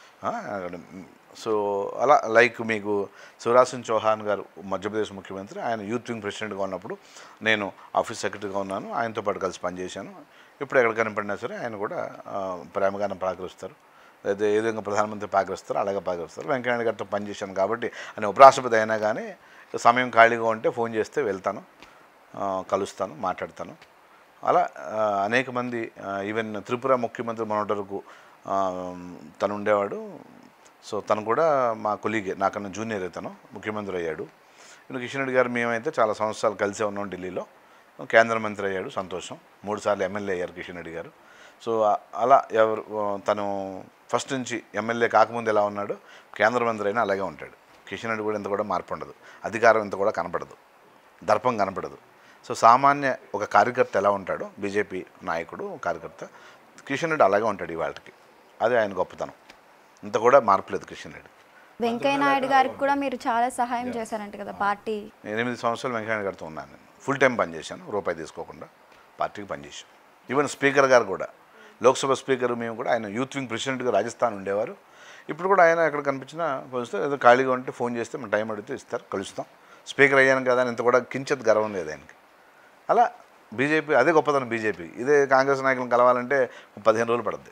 సో అలా లైక్ మీకు శివరాజ్ సింగ్ చౌహాన్ గారు మధ్యప్రదేశ్ ముఖ్యమంత్రి, ఆయన యూత్ వింగ్ ప్రెసిడెంట్గా ఉన్నప్పుడు నేను ఆఫీస్ సెక్రటరీగా ఉన్నాను, ఆయనతో పాటు కలిసి పనిచేశాను. ఇప్పుడు ఎక్కడ కనపడినా సరే ఆయన కూడా ప్రేమగానే పలకరిస్తారు, లేదా ఏ విధంగా ప్రధానమంత్రి పలకరిస్తారు అలాగే పలకరిస్తారు. వెంకయ్యనాయుడు గారితో పనిచేశాను కాబట్టి ఆయన ఉపరాష్ట్రపతి అయినా కానీ సమయం ఖాళీగా ఉంటే ఫోన్ చేస్తే వెళ్తాను, కలుస్తాను, మాట్లాడతాను. అలా అనేక మంది, ఈవెన్ త్రిపుర ముఖ్యమంత్రి మొన్నటి వరకు తను ఉండేవాడు. సో తను కూడా మా కొలీగే, నాకన్నా జూనియర్ తను ముఖ్యమంత్రి అయ్యాడు. ఇప్పుడు కిషన్ రెడ్డి గారు మేమైతే చాలా సంవత్సరాలు కలిసే ఉన్నాం ఢిల్లీలో, కేంద్ర మంత్రి అయ్యాడు, సంతోషం. మూడు సార్లు ఎమ్మెల్యే అయ్యారు కిషన్ రెడ్డి గారు. సో అలా ఎవరు తను ఫస్ట్ నుంచి ఎమ్మెల్యే కాకముందు ఎలా ఉన్నాడు, కేంద్ర మంత్రి అయినా అలాగే ఉంటాడు. కిషన్ రెడ్డి కూడా ఇంత కూడా మార్పు ఉండదు, అధికారం ఇంత కూడా కనపడదు, దర్పం కనపడదు. సో సామాన్య ఒక కార్యకర్త ఎలా ఉంటాడో, బీజేపీ నాయకుడు కార్యకర్త, కిషన్ రెడ్డి అలాగే ఉంటాడు ఇవాళకి. అదే ఆయన గొప్పతనం, ఇంత కూడా మార్పులేదు కిషన్ రెడ్డి. వెంకయ్య నాయుడు గారికి కూడా మీరు చాలా సహాయం చేశారంట కదా పార్టీ. ఎనిమిది సంవత్సరాలు వెంకయ్య నాయుడు గారితో ఉన్నాను నేను, ఫుల్ టైం పనిచేశాను, రూపాయి తీసుకోకుండా పార్టీకి పనిచేశాను. ఈవెన్ స్పీకర్ గారు కూడా, లోక్సభ స్పీకర్ మేము కూడా, ఆయన యూత్ వింగ్ ప్రెసిడెంట్గా రాజస్థాన్ ఉండేవారు. ఇప్పుడు కూడా ఆయన ఎక్కడ కనిపించినా పోలిస్తే ఏదో ఖాళీగా ఉంటే ఫోన్ చేస్తే మన టైం అడిగితే ఇస్తారు, కలుస్తాం. స్పీకర్ అయ్యాను కదా అని ఇంత కూడా కించిత్ గర్వం లేదు ఆయనకి. అలా బీజేపీ అదే గొప్పతనం బీజేపీ. ఇదే కాంగ్రెస్ నాయకులను కలవాలంటే పదిహేను రోజులు పడుతుంది.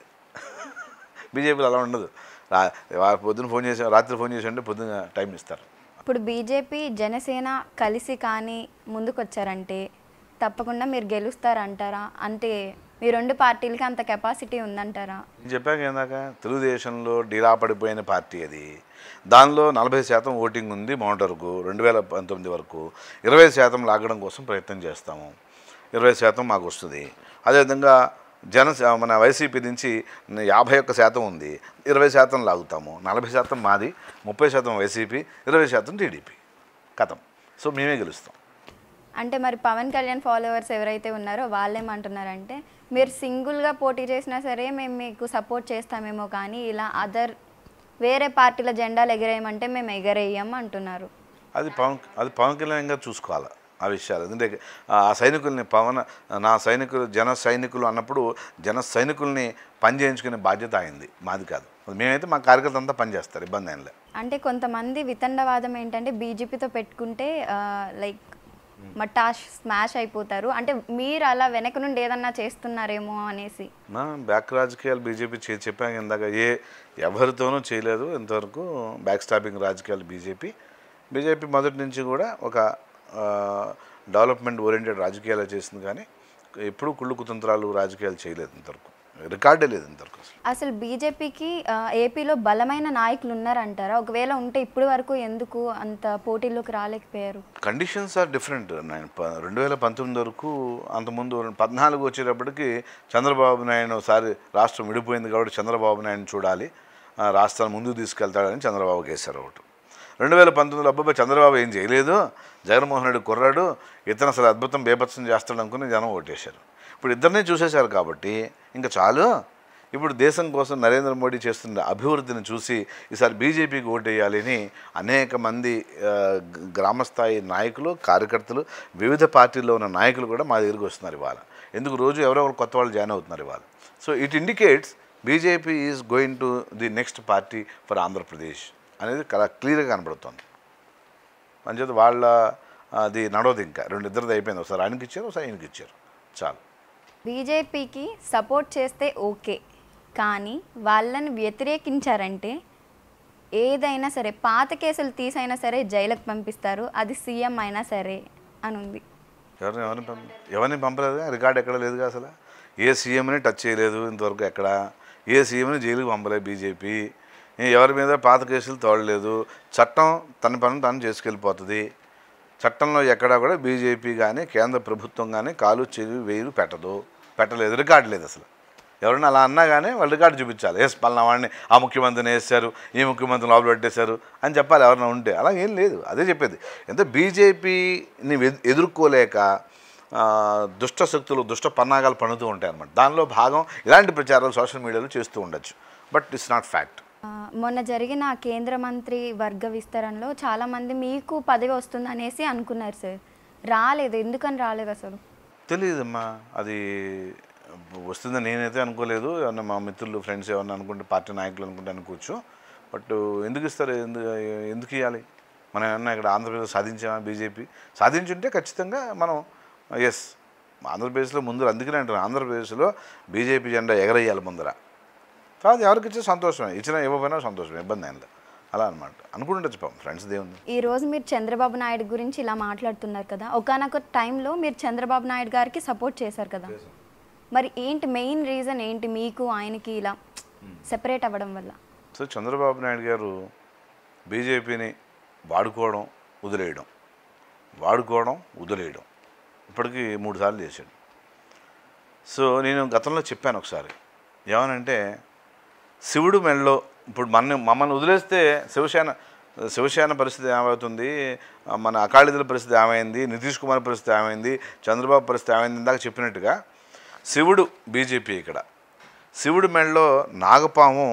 బీజేపీలో అలా ఉండదు, పొద్దున్న ఫోన్ చేసి రాత్రి ఫోన్ చేసి అంటే పొద్దున్న టైం ఇస్తారు. ఇప్పుడు బీజేపీ జనసేన కలిసి కానీ ముందుకు వచ్చారంటే తప్పకుండా మీరు గెలుస్తారంటారా? అంటే మీ రెండు పార్టీలకి అంత కెపాసిటీ ఉందంటారా? నేను చెప్పాక ఏందాక తెలుగుదేశంలో డీలా పడిపోయిన పార్టీ అది, దానిలో నలభై శాతం ఓటింగ్ ఉంది మొన్నటి వరకు, రెండు వేల పంతొమ్మిది వరకు. ఇరవై శాతం లాగడం కోసం ప్రయత్నం చేస్తాము, ఇరవై శాతం మాకు వస్తుంది. అదేవిధంగా జన మన వైసీపీ నుంచి యాభై ఒక్క శాతం ఉంది, ఇరవై శాతం లాగుతాము. నలభై శాతం మాది, ముప్పై శాతం వైసీపీ, ఇరవై శాతం టీడీపీ, కథం. సో మేమే గెలుస్తాం. అంటే మరి పవన్ కళ్యాణ్ ఫాలోవర్స్ ఎవరైతే ఉన్నారో వాళ్ళేమంటున్నారంటే, మీరు సింగిల్గా పోటీ చేసినా సరే మేము మీకు సపోర్ట్ చేస్తామేమో, కానీ ఇలా అదర్ వేరే పార్టీల జెండాలు ఎగరేయమంటే మేము ఎగరేయం అంటున్నారు. అది పవన్ అది పవన్ కళ్యాణ్ గారు చూసుకోవాలి ఆ విషయాలు. ఎందుకంటే ఆ సైనికుల్ని, పవన్ నా సైనికులు జన సైనికులు అన్నప్పుడు జన సైనికుల్ని పని చేయించుకునే బాధ్యత అయింది, మాది కాదు. మేమైతే మా కార్యకర్త అంతా పనిచేస్తారు, ఇబ్బంది ఏం లేదు. అంటే కొంతమంది వితండవాదం ఏంటంటే బీజేపీతో పెట్టుకుంటే లైక్ మట్టా స్మాష్ అయిపోతారు, అంటే మీరు అలా వెనక నుండి ఏదన్నా చేస్తున్నారేమో అనేసి. నా బ్యాక్ రాజకీయాలు బీజేపీ చే చెప్పాక ఇందాక ఏ ఎవరితోనూ చేయలేదు ఇంతవరకు బ్యాక్ స్టాపింగ్ రాజకీయాలు బీజేపీ. బీజేపీ మొదటి నుంచి కూడా ఒక డెవలప్మెంట్ ఓరియంటెడ్ రాజకీయాలు చేసింది, కానీ ఎప్పుడూ కుళ్ళు కుతంత్రాలు రాజకీయాలు చేయలేదు ఇంతవరకు, రికార్డే లేదు ఇంతవరకు. అసలు అసలు బీజేపీకి ఏపీలో బలమైన నాయకులు ఉన్నారంటారా? ఒకవేళ ఉంటే ఇప్పటి వరకు ఎందుకు అంత పోటీల్లోకి రాలేకపోయారు? Conditions are different. రెండు వేల పంతొమ్మిది వరకు, అంతకుముందు పద్నాలుగు వచ్చేటప్పటికి చంద్రబాబు నాయుడు ఒకసారి రాష్ట్రం విడిపోయింది కాబట్టి చంద్రబాబు నాయుడుని చూడాలి, రాష్ట్రాన్ని ముందుకు తీసుకెళ్తాడని చంద్రబాబుకి వేశారు ఒకటి. రెండు వేల పంతొమ్మిదిలో అబ్బాయి చంద్రబాబు ఏం చేయలేదు, జగన్మోహన్ రెడ్డి కుర్రాడు, ఇతను అసలు అద్భుతం బేపత్సం చేస్తాడు అనుకుని జనం ఓటేశారు. ఇప్పుడు ఇద్దరినే చూసేశారు కాబట్టి ఇంకా చాలు. ఇప్పుడు దేశం కోసం నరేంద్ర మోడీ చేస్తున్న అభివృద్ధిని చూసి ఈసారి బీజేపీకి ఓటేయాలని అనేక మంది గ్రామస్థాయి నాయకులు, కార్యకర్తలు, వివిధ పార్టీల్లో ఉన్న నాయకులు కూడా మా దగ్గరికి వస్తున్నారు ఇవాళ. ఎందుకు రోజు ఎవరెవరు కొత్త వాళ్ళు జాయిన్ అవుతున్నారు ఇవాళ. So it indicates BJP is going to the next party for Andhra Pradesh అనేది చాలా క్లియర్గా కనబడుతుంది. అంచేత వాళ్ళ అది నడవదు, ఇంకా రెండు ఇద్దరిది అయిపోయింది. ఒకసారి ఆయనకి ఇచ్చారు, ఒకసారి ఆయనకి ఇచ్చారు, చాలు. బీజేపీకి సపోర్ట్ చేస్తే ఓకే, కానీ వాళ్ళని వ్యతిరేకించారంటే ఏదైనా సరే పాత కేసులు తీసైనా సరే జైలుకు పంపిస్తారు, అది సీఎం అయినా సరే అని ఉంది. ఎవరిని ఎవరిని పంప ఎవరిని పంపలేదు, రికార్డు ఎక్కడ లేదుగా. అసలు ఏ సీఎంని టచ్ చేయలేదు ఇంతవరకు, ఎక్కడ ఏ సీఎంని జైలుకి పంపలేదు బీజేపీ. ఎవరి మీద పాత కేసులు తోడలేదు. చట్టం తన పని తను చేసుకెళ్ళిపోతుంది. చట్టంలో ఎక్కడా కూడా బీజేపీ కానీ కేంద్ర ప్రభుత్వం కానీ కాలు చెవి వేలు పెట్టదు, పెట్టలేదు, రికార్డు లేదు. అసలు ఎవరైనా అలా అన్నా కానీ వాళ్ళు రికార్డు చూపించాలి. ఎస్ పలానా వాడిని ఆ ముఖ్యమంత్రిని వేస్తారు, ఈ ముఖ్యమంత్రిని లోపల పెట్టేశారు అని చెప్పాలి ఎవరైనా ఉంటే. అలా ఏం లేదు, అదే చెప్పేది. ఎంత బీజేపీని ఎదుర్కోలేక దుష్ట శక్తులు, దుష్ట పన్నాగాలు పన్నుతూ ఉంటాయి అన్నమాట. దానిలో భాగం ఇలాంటి ప్రచారాలు సోషల్ మీడియాలో చేస్తూ ఉండొచ్చు, బట్ ఇట్స్ నాట్ ఫ్యాక్ట్. మొన్న జరిగిన కేంద్ర మంత్రి వర్గ విస్తరణలో చాలామంది మీకు పదవి వస్తుంది అనేసి అనుకున్నారు సార్, రాలేదు. ఎందుకని రాలేదు అసలు తెలియదమ్మా. అది వస్తుందని నేనైతే అనుకోలేదు. ఏమన్నా మా మిత్రులు ఫ్రెండ్స్ ఏమన్నా అనుకుంటే పార్టీ నాయకులు అనుకుంటే అనుకోవచ్చు. బట్ ఎందుకు ఇస్తారు, ఎందుకు ఎందుకు ఇవ్వాలి? మనం ఏమన్నా ఇక్కడ ఆంధ్రప్రదేశ్ సాధించామా? బీజేపీ సాధించుంటే ఖచ్చితంగా మనం ఎస్ ఆంధ్రప్రదేశ్లో ముందు అందుకనే అంటారు ఆంధ్రప్రదేశ్లో బీజేపీ జెండా ఎగరేయాలి ముందర. కాదు ఎవరికి ఇచ్చే సంతోషమే, ఇచ్చినా ఇవ్వకపోయినా సంతోషమే, ఇబ్బంది అయింది అలా అనమాట అనుకుంటుండొచ్చు పాపం ఫ్రెండ్స్ దేవుంది. ఈరోజు మీరు చంద్రబాబు నాయుడు గురించి ఇలా మాట్లాడుతున్నారు కదా, ఒకనొక టైంలో మీరు చంద్రబాబు నాయుడు గారికి సపోర్ట్ చేశారు కదా, మరి ఏంటి మెయిన్ రీజన్ ఏంటి మీకు ఆయనకి ఇలా సెపరేట్ అవ్వడం వల్ల? సో చంద్రబాబు నాయుడు గారు బీజేపీని వాడుకోవడం వదిలేయడం వాడుకోవడం వదిలేయడం ఇప్పటికీ మూడు సార్లు చేశాడు. సో నేను గతంలో చెప్పాను ఒకసారి ఏమనంటే, శివుడు మెడలో ఇప్పుడు మన మమ్మల్ని వదిలేస్తే శివసేన శివసేన పరిస్థితి ఏమవుతుంది, మన అకాళీదళ పరిస్థితి ఏమైంది, నితీష్ కుమార్ పరిస్థితి ఏమైంది, చంద్రబాబు పరిస్థితి ఏమైంది ఇందాక చెప్పినట్టుగా శివుడు బీజేపీ ఇక్కడ శివుడి మెడలో నాగపాము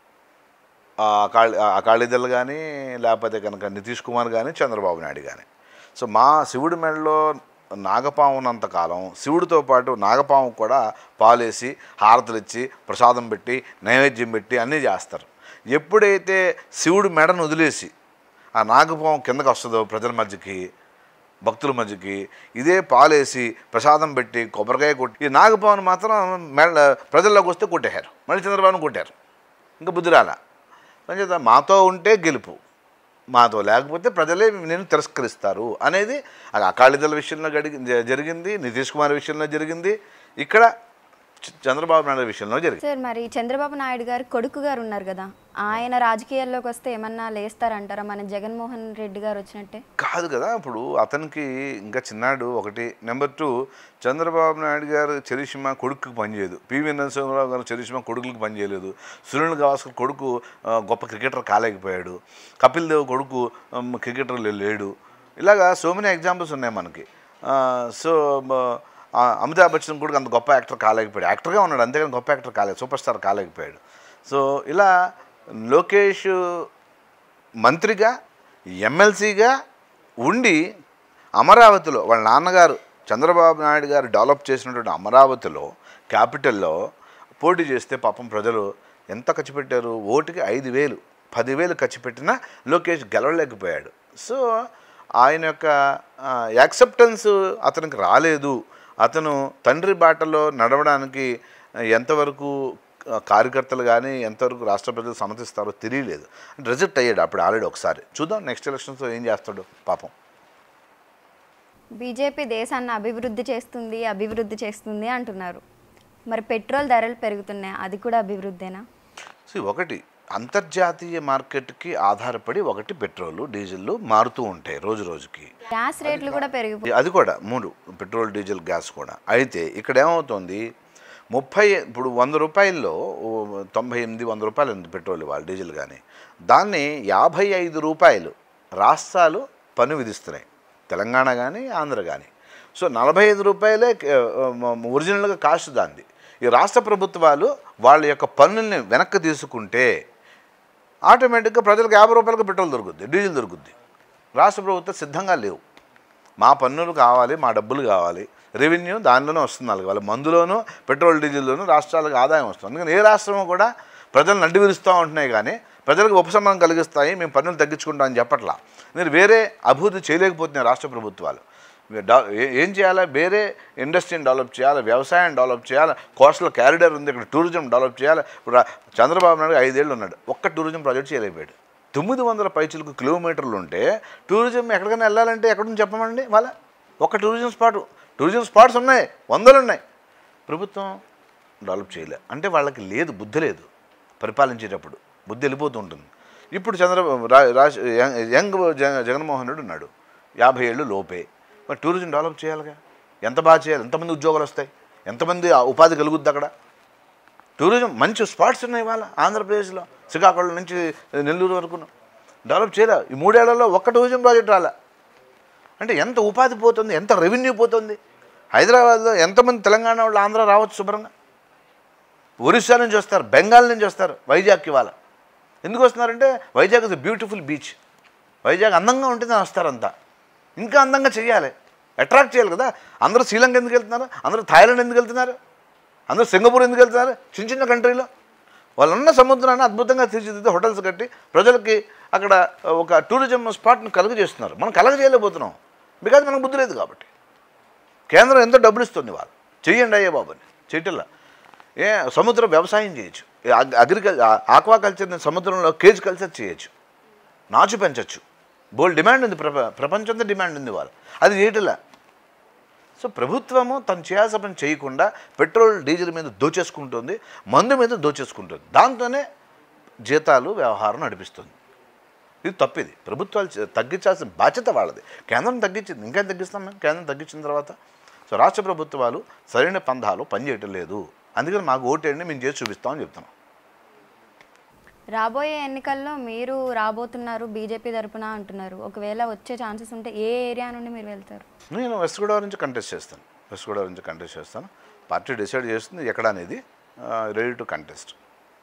అకాళీ అకాళీదళ కానీ లేకపోతే కనుక నితీష్ కుమార్ కానీ చంద్రబాబు నాయుడు కానీ. సో మా శివుడి మెడలో నాగపాము ఉన్నంతకాలం శివుడితో పాటు నాగపాము కూడా పాలేసి హారతులు ఇచ్చి ప్రసాదం పెట్టి నైవేద్యం పెట్టి అన్నీ చేస్తారు. ఎప్పుడైతే శివుడు మెడను వదిలేసి ఆ నాగపాము కిందకు వస్తుందో ప్రజల మధ్యకి భక్తుల మధ్యకి ఇదే పాలేసి ప్రసాదం పెట్టి కొబ్బరికాయ కొట్టి ఈ నాగపామును మాత్రం మెడ ప్రజల్లోకి వస్తే కొట్టేశారు, మళ్ళీ చంద్రబాబును కొట్టారు. ఇంకా బుద్ధి రాలా. పంచేత మాతో ఉంటే గెలుపు, మాతో లేకపోతే ప్రజలే నేను తిరస్కరిస్తారు అనేది అకాళీదళ విషయంలో గడి జరిగింది, నితీష్ కుమార్ విషయంలో జరిగింది, ఇక్కడ చంద్రబాబు నాయుడు విషయంలో జరిగింది. సార్ మరి చంద్రబాబు నాయుడు గారు కొడుకు గారు ఉన్నారు కదా, ఆయన రాజకీయాల్లోకి వస్తే ఏమన్నా లేస్తారంటారా మన జగన్మోహన్ రెడ్డి గారు వచ్చినట్టే? కాదు కదా, ఇప్పుడు అతనికి ఇంకా చిన్నాడు ఒకటి. నెంబర్ టూ, చంద్రబాబు నాయుడు గారు చరిష్మా కొడుకుకి పనిచేయదు, పివి నరసింహరావు గారు చరిష్మా కొడుకులకు పనిచేయలేదు, సునీల్ గవాస్కర్ కొడుకు గొప్ప క్రికెటర్ కాలేకపోయాడు, కపిల్ దేవ్ కొడుకు క్రికెటర్ లేడు. ఇలాగా సో మెనీ ఎగ్జాంపుల్స్ ఉన్నాయి మనకి. సో అమితాబ్ బచ్చన్ కూడా అంత గొప్ప యాక్టర్ కాలేకపోయాడు, యాక్టర్గా ఉన్నాడు అంతేగాని గొప్ప యాక్టర్ కాలేదు, సూపర్ స్టార్ కాలేకపోయాడు. సో ఇలా లోకేష్ మంత్రిగా ఎమ్మెల్సీగా ఉండి అమరావతిలో వాళ్ళ నాన్నగారు చంద్రబాబు నాయుడు గారు డెవలప్ చేసినటువంటి అమరావతిలో క్యాపిటల్లో పోటీ చేస్తే పాపం ప్రజలు ఎంత ఖర్చు పెట్టారు, ఓటుకి ఐదు వేలు పదివేలు ఖర్చు పెట్టినా లోకేష్ గెలవలేకపోయాడు. సో ఆయన యొక్క యాక్సెప్టెన్స్ అతనికి రాలేదు. అతను తండ్రి బాటలో నడవడానికి ఎంతవరకు కార్యకర్తలు కానీ ఎంతవరకు రాష్ట్ర ప్రజలు సమ్మతిస్తారో తెలియలేదు, రిజెక్ట్ అయ్యాడు అప్పుడు ఆల్రెడీ ఒకసారి. చూద్దాం నెక్స్ట్ ఎలక్షన్స్లో ఏం చేస్తాడు పాపం. బీజేపీ దేశాన్ని అభివృద్ధి చేస్తుంది అభివృద్ధి చేస్తుంది అంటున్నారు, మరి పెట్రోల్ ధరలు పెరుగుతున్నాయి, అది కూడా అభివృద్ధేనా? సో ఒకటి అంతర్జాతీయ మార్కెట్కి ఆధారపడి ఒకటి పెట్రోలు డీజిల్ మారుతూ ఉంటాయి రోజు రోజుకి, గ్యాస్ రేట్లు కూడా పెరిగిపోయి అది కూడా మూడు పెట్రోల్ డీజిల్ గ్యాస్ కూడా. అయితే ఇక్కడ ఏమవుతుంది, ముప్పై ఇప్పుడు వంద రూపాయల్లో తొంభై ఎనిమిది వంద రూపాయలు ఉంది పెట్రోల్ ఇవాళ డీజిల్ కానీ, దాన్ని యాభై ఐదు రూపాయలు రాష్ట్రాలు పన్ను విధిస్తున్నాయి, తెలంగాణ కానీ ఆంధ్ర కానీ. సో నలభై ఐదు రూపాయలే ఒరిజినల్గా కాస్ట్ దాన్ని. ఈ రాష్ట్ర ప్రభుత్వాలు వాళ్ళ యొక్క పన్నుల్ని వెనక్కి తీసుకుంటే ఆటోమేటిక్గా ప్రజలకు యాభై రూపాయలకు పెట్రోల్ దొరుకుద్ది, డీజిల్ దొరుకుద్ది. రాష్ట్ర ప్రభుత్వం సిద్ధంగా లేవు, మా పన్నులు కావాలి, మా డబ్బులు కావాలి, రెవెన్యూ దానిలోనే వస్తుంది వాళ్ళకి, వాళ్ళ మందులోనూ పెట్రోల్ డీజిల్లోనూ రాష్ట్రాలకు ఆదాయం వస్తుంది. అందుకని ఏ రాష్ట్రము కూడా ప్రజలు నడ్డి విరుస్తూ ఉంటున్నాయి కానీ ప్రజలకు ఉపశమనం కలిగిస్తాయి మేము పన్నులు తగ్గించుకుంటాం అని చెప్పట్లా. మీరు వేరే అభివృద్ధి చేయలేకపోతున్నాయి రాష్ట్ర ప్రభుత్వాలు. ఏం చేయాలి, వేరే ఇండస్ట్రీని డెవలప్ చేయాలి, వ్యవసాయం డెవలప్ చేయాలి, కోస్టల్ క్యారిడర్ ఉంది, ఇక్కడ టూరిజం డెవలప్ చేయాలి. ఇప్పుడు చంద్రబాబు నాయుడు ఐదేళ్ళు ఉన్నాడు, ఒక్క టూరిజం ప్రాజెక్ట్ చేయలేకపోయాడు. తొమ్మిది వందల పైచులకు కిలోమీటర్లు ఉంటే టూరిజం ఎక్కడికైనా వెళ్ళాలంటే ఎక్కడి నుంచి చెప్పమండి, వాళ్ళ ఒక్క టూరిజం స్పాట్ టూరిజం స్పాట్స్ ఉన్నాయి, వందలు ఉన్నాయి, ప్రభుత్వం డెవలప్ చేయలే. అంటే వాళ్ళకి లేదు, బుద్ధి లేదు, పరిపాలించేటప్పుడు బుద్ధి వెళ్ళిపోతూ ఉంటుంది. ఇప్పుడు చంద్రబాబు రాజ్ యంగ్ జగన్మోహన్ రెడ్డి ఉన్నాడు, యాభై ఏళ్ళు లోపే, మరి టూరిజం డెవలప్ చేయాలిగా, ఎంత బాగా చేయాలి, ఎంతమంది ఉద్యోగాలు వస్తాయి, ఎంతమంది ఉపాధి కలుగుద్ది అక్కడ. టూరిజం మంచి స్పాట్స్ ఉన్నాయి ఇవాళ ఆంధ్రప్రదేశ్లో, శ్రీకాకుళం నుంచి నెల్లూరు వరకు డెవలప్ చేయలే. ఈ మూడేళ్లలో ఒక్క టూరిజం ప్రాజెక్ట్ రాలే. అంటే ఎంత ఉపాధి పోతుంది, ఎంత రెవెన్యూ పోతుంది. హైదరాబాద్లో ఎంతమంది తెలంగాణ వాళ్ళు ఆంధ్ర రావచ్చు శుభ్రంగా, ఒరిస్సా నుంచి వస్తారు, బెంగాల్ నుంచి వస్తారు, వైజాగ్కి ఇవాళ ఎందుకు వస్తున్నారంటే Vizag is a beautiful beach, Vizag అందంగా ఉంటుందని వస్తారంతా. ఇంకా అందంగా చేయాలి, అట్రాక్ట్ చేయాలి కదా. అందరూ శ్రీలంక ఎందుకు వెళ్తున్నారు, అందరూ థాయిలాండ్ ఎందుకు వెళ్తున్నారు, అందరూ సింగపూర్ ఎందుకు వెళ్తున్నారు? చిన్న చిన్న కంట్రీలో వాళ్ళు ఉన్న సముద్రాన్ని అద్భుతంగా తీర్చిదిద్ది హోటల్స్ కట్టి ప్రజలకి అక్కడ ఒక టూరిజం స్పాట్ని కలుగజేస్తున్నారు. మనం కలగజేయలేకపోతున్నాం, బికాజ్ మనకు బుద్ధి లేదు కాబట్టి. కేంద్రం ఎంతో డబ్బులు ఇస్తుంది, వాళ్ళు చెయ్యండి అయ్యే బాబుని చేయటల్లా. ఏ సముద్ర వ్యవసాయం చేయొచ్చు, అగ్రికల్చర్ ఆక్వాకల్చర్ని సముద్రంలో కేజ్ కల్చర్ చేయొచ్చు, నాచు పెంచవచ్చు. బోల్ డిమాండ్ ఉంది, ప్రప ప్రపంచంతో డిమాండ్ ఉంది వాళ్ళు, అది చేయటల్లా. సో ప్రభుత్వము తను చేయాల్సిన పని చేయకుండా పెట్రోల్ డీజిల్ మీద దోచేసుకుంటుంది, మందు మీద దోచేసుకుంటుంది. దాంతోనే జీతాలు వ్యవహారం నడిపిస్తుంది. ఇది తప్పిది. ప్రభుత్వాలు తగ్గించాల్సిన బాధ్యత వాళ్ళది. కేంద్రం తగ్గించింది, ఇంకేం తగ్గిస్తాం మేము? కేంద్రం తగ్గించిన తర్వాత సో రాష్ట్ర ప్రభుత్వాలు సరైన పందాలు పనిచేయటం లేదు. అందుకని మాకు ఓటేయండి, మేము చేసి చూపిస్తామని చెప్తున్నాం. రాబోయే ఎన్నికల్లో మీరు రాబోతున్నారు బీజేపీ తరపున అంటున్నారు. ఒకవేళ వచ్చే ఛాన్సెస్ ఉంటే ఏ ఏరియా నుండి మీరు వెళ్తారు? నేను వెస్ట్ గోదావరి నుంచి కంటెస్ట్ చేస్తాను. వెస్ట్ గోదావరి నుంచి కంటెస్ట్ చేస్తాను. పార్టీ డిసైడ్ చేస్తుంది ఎక్కడ అనేది. Ready to contest.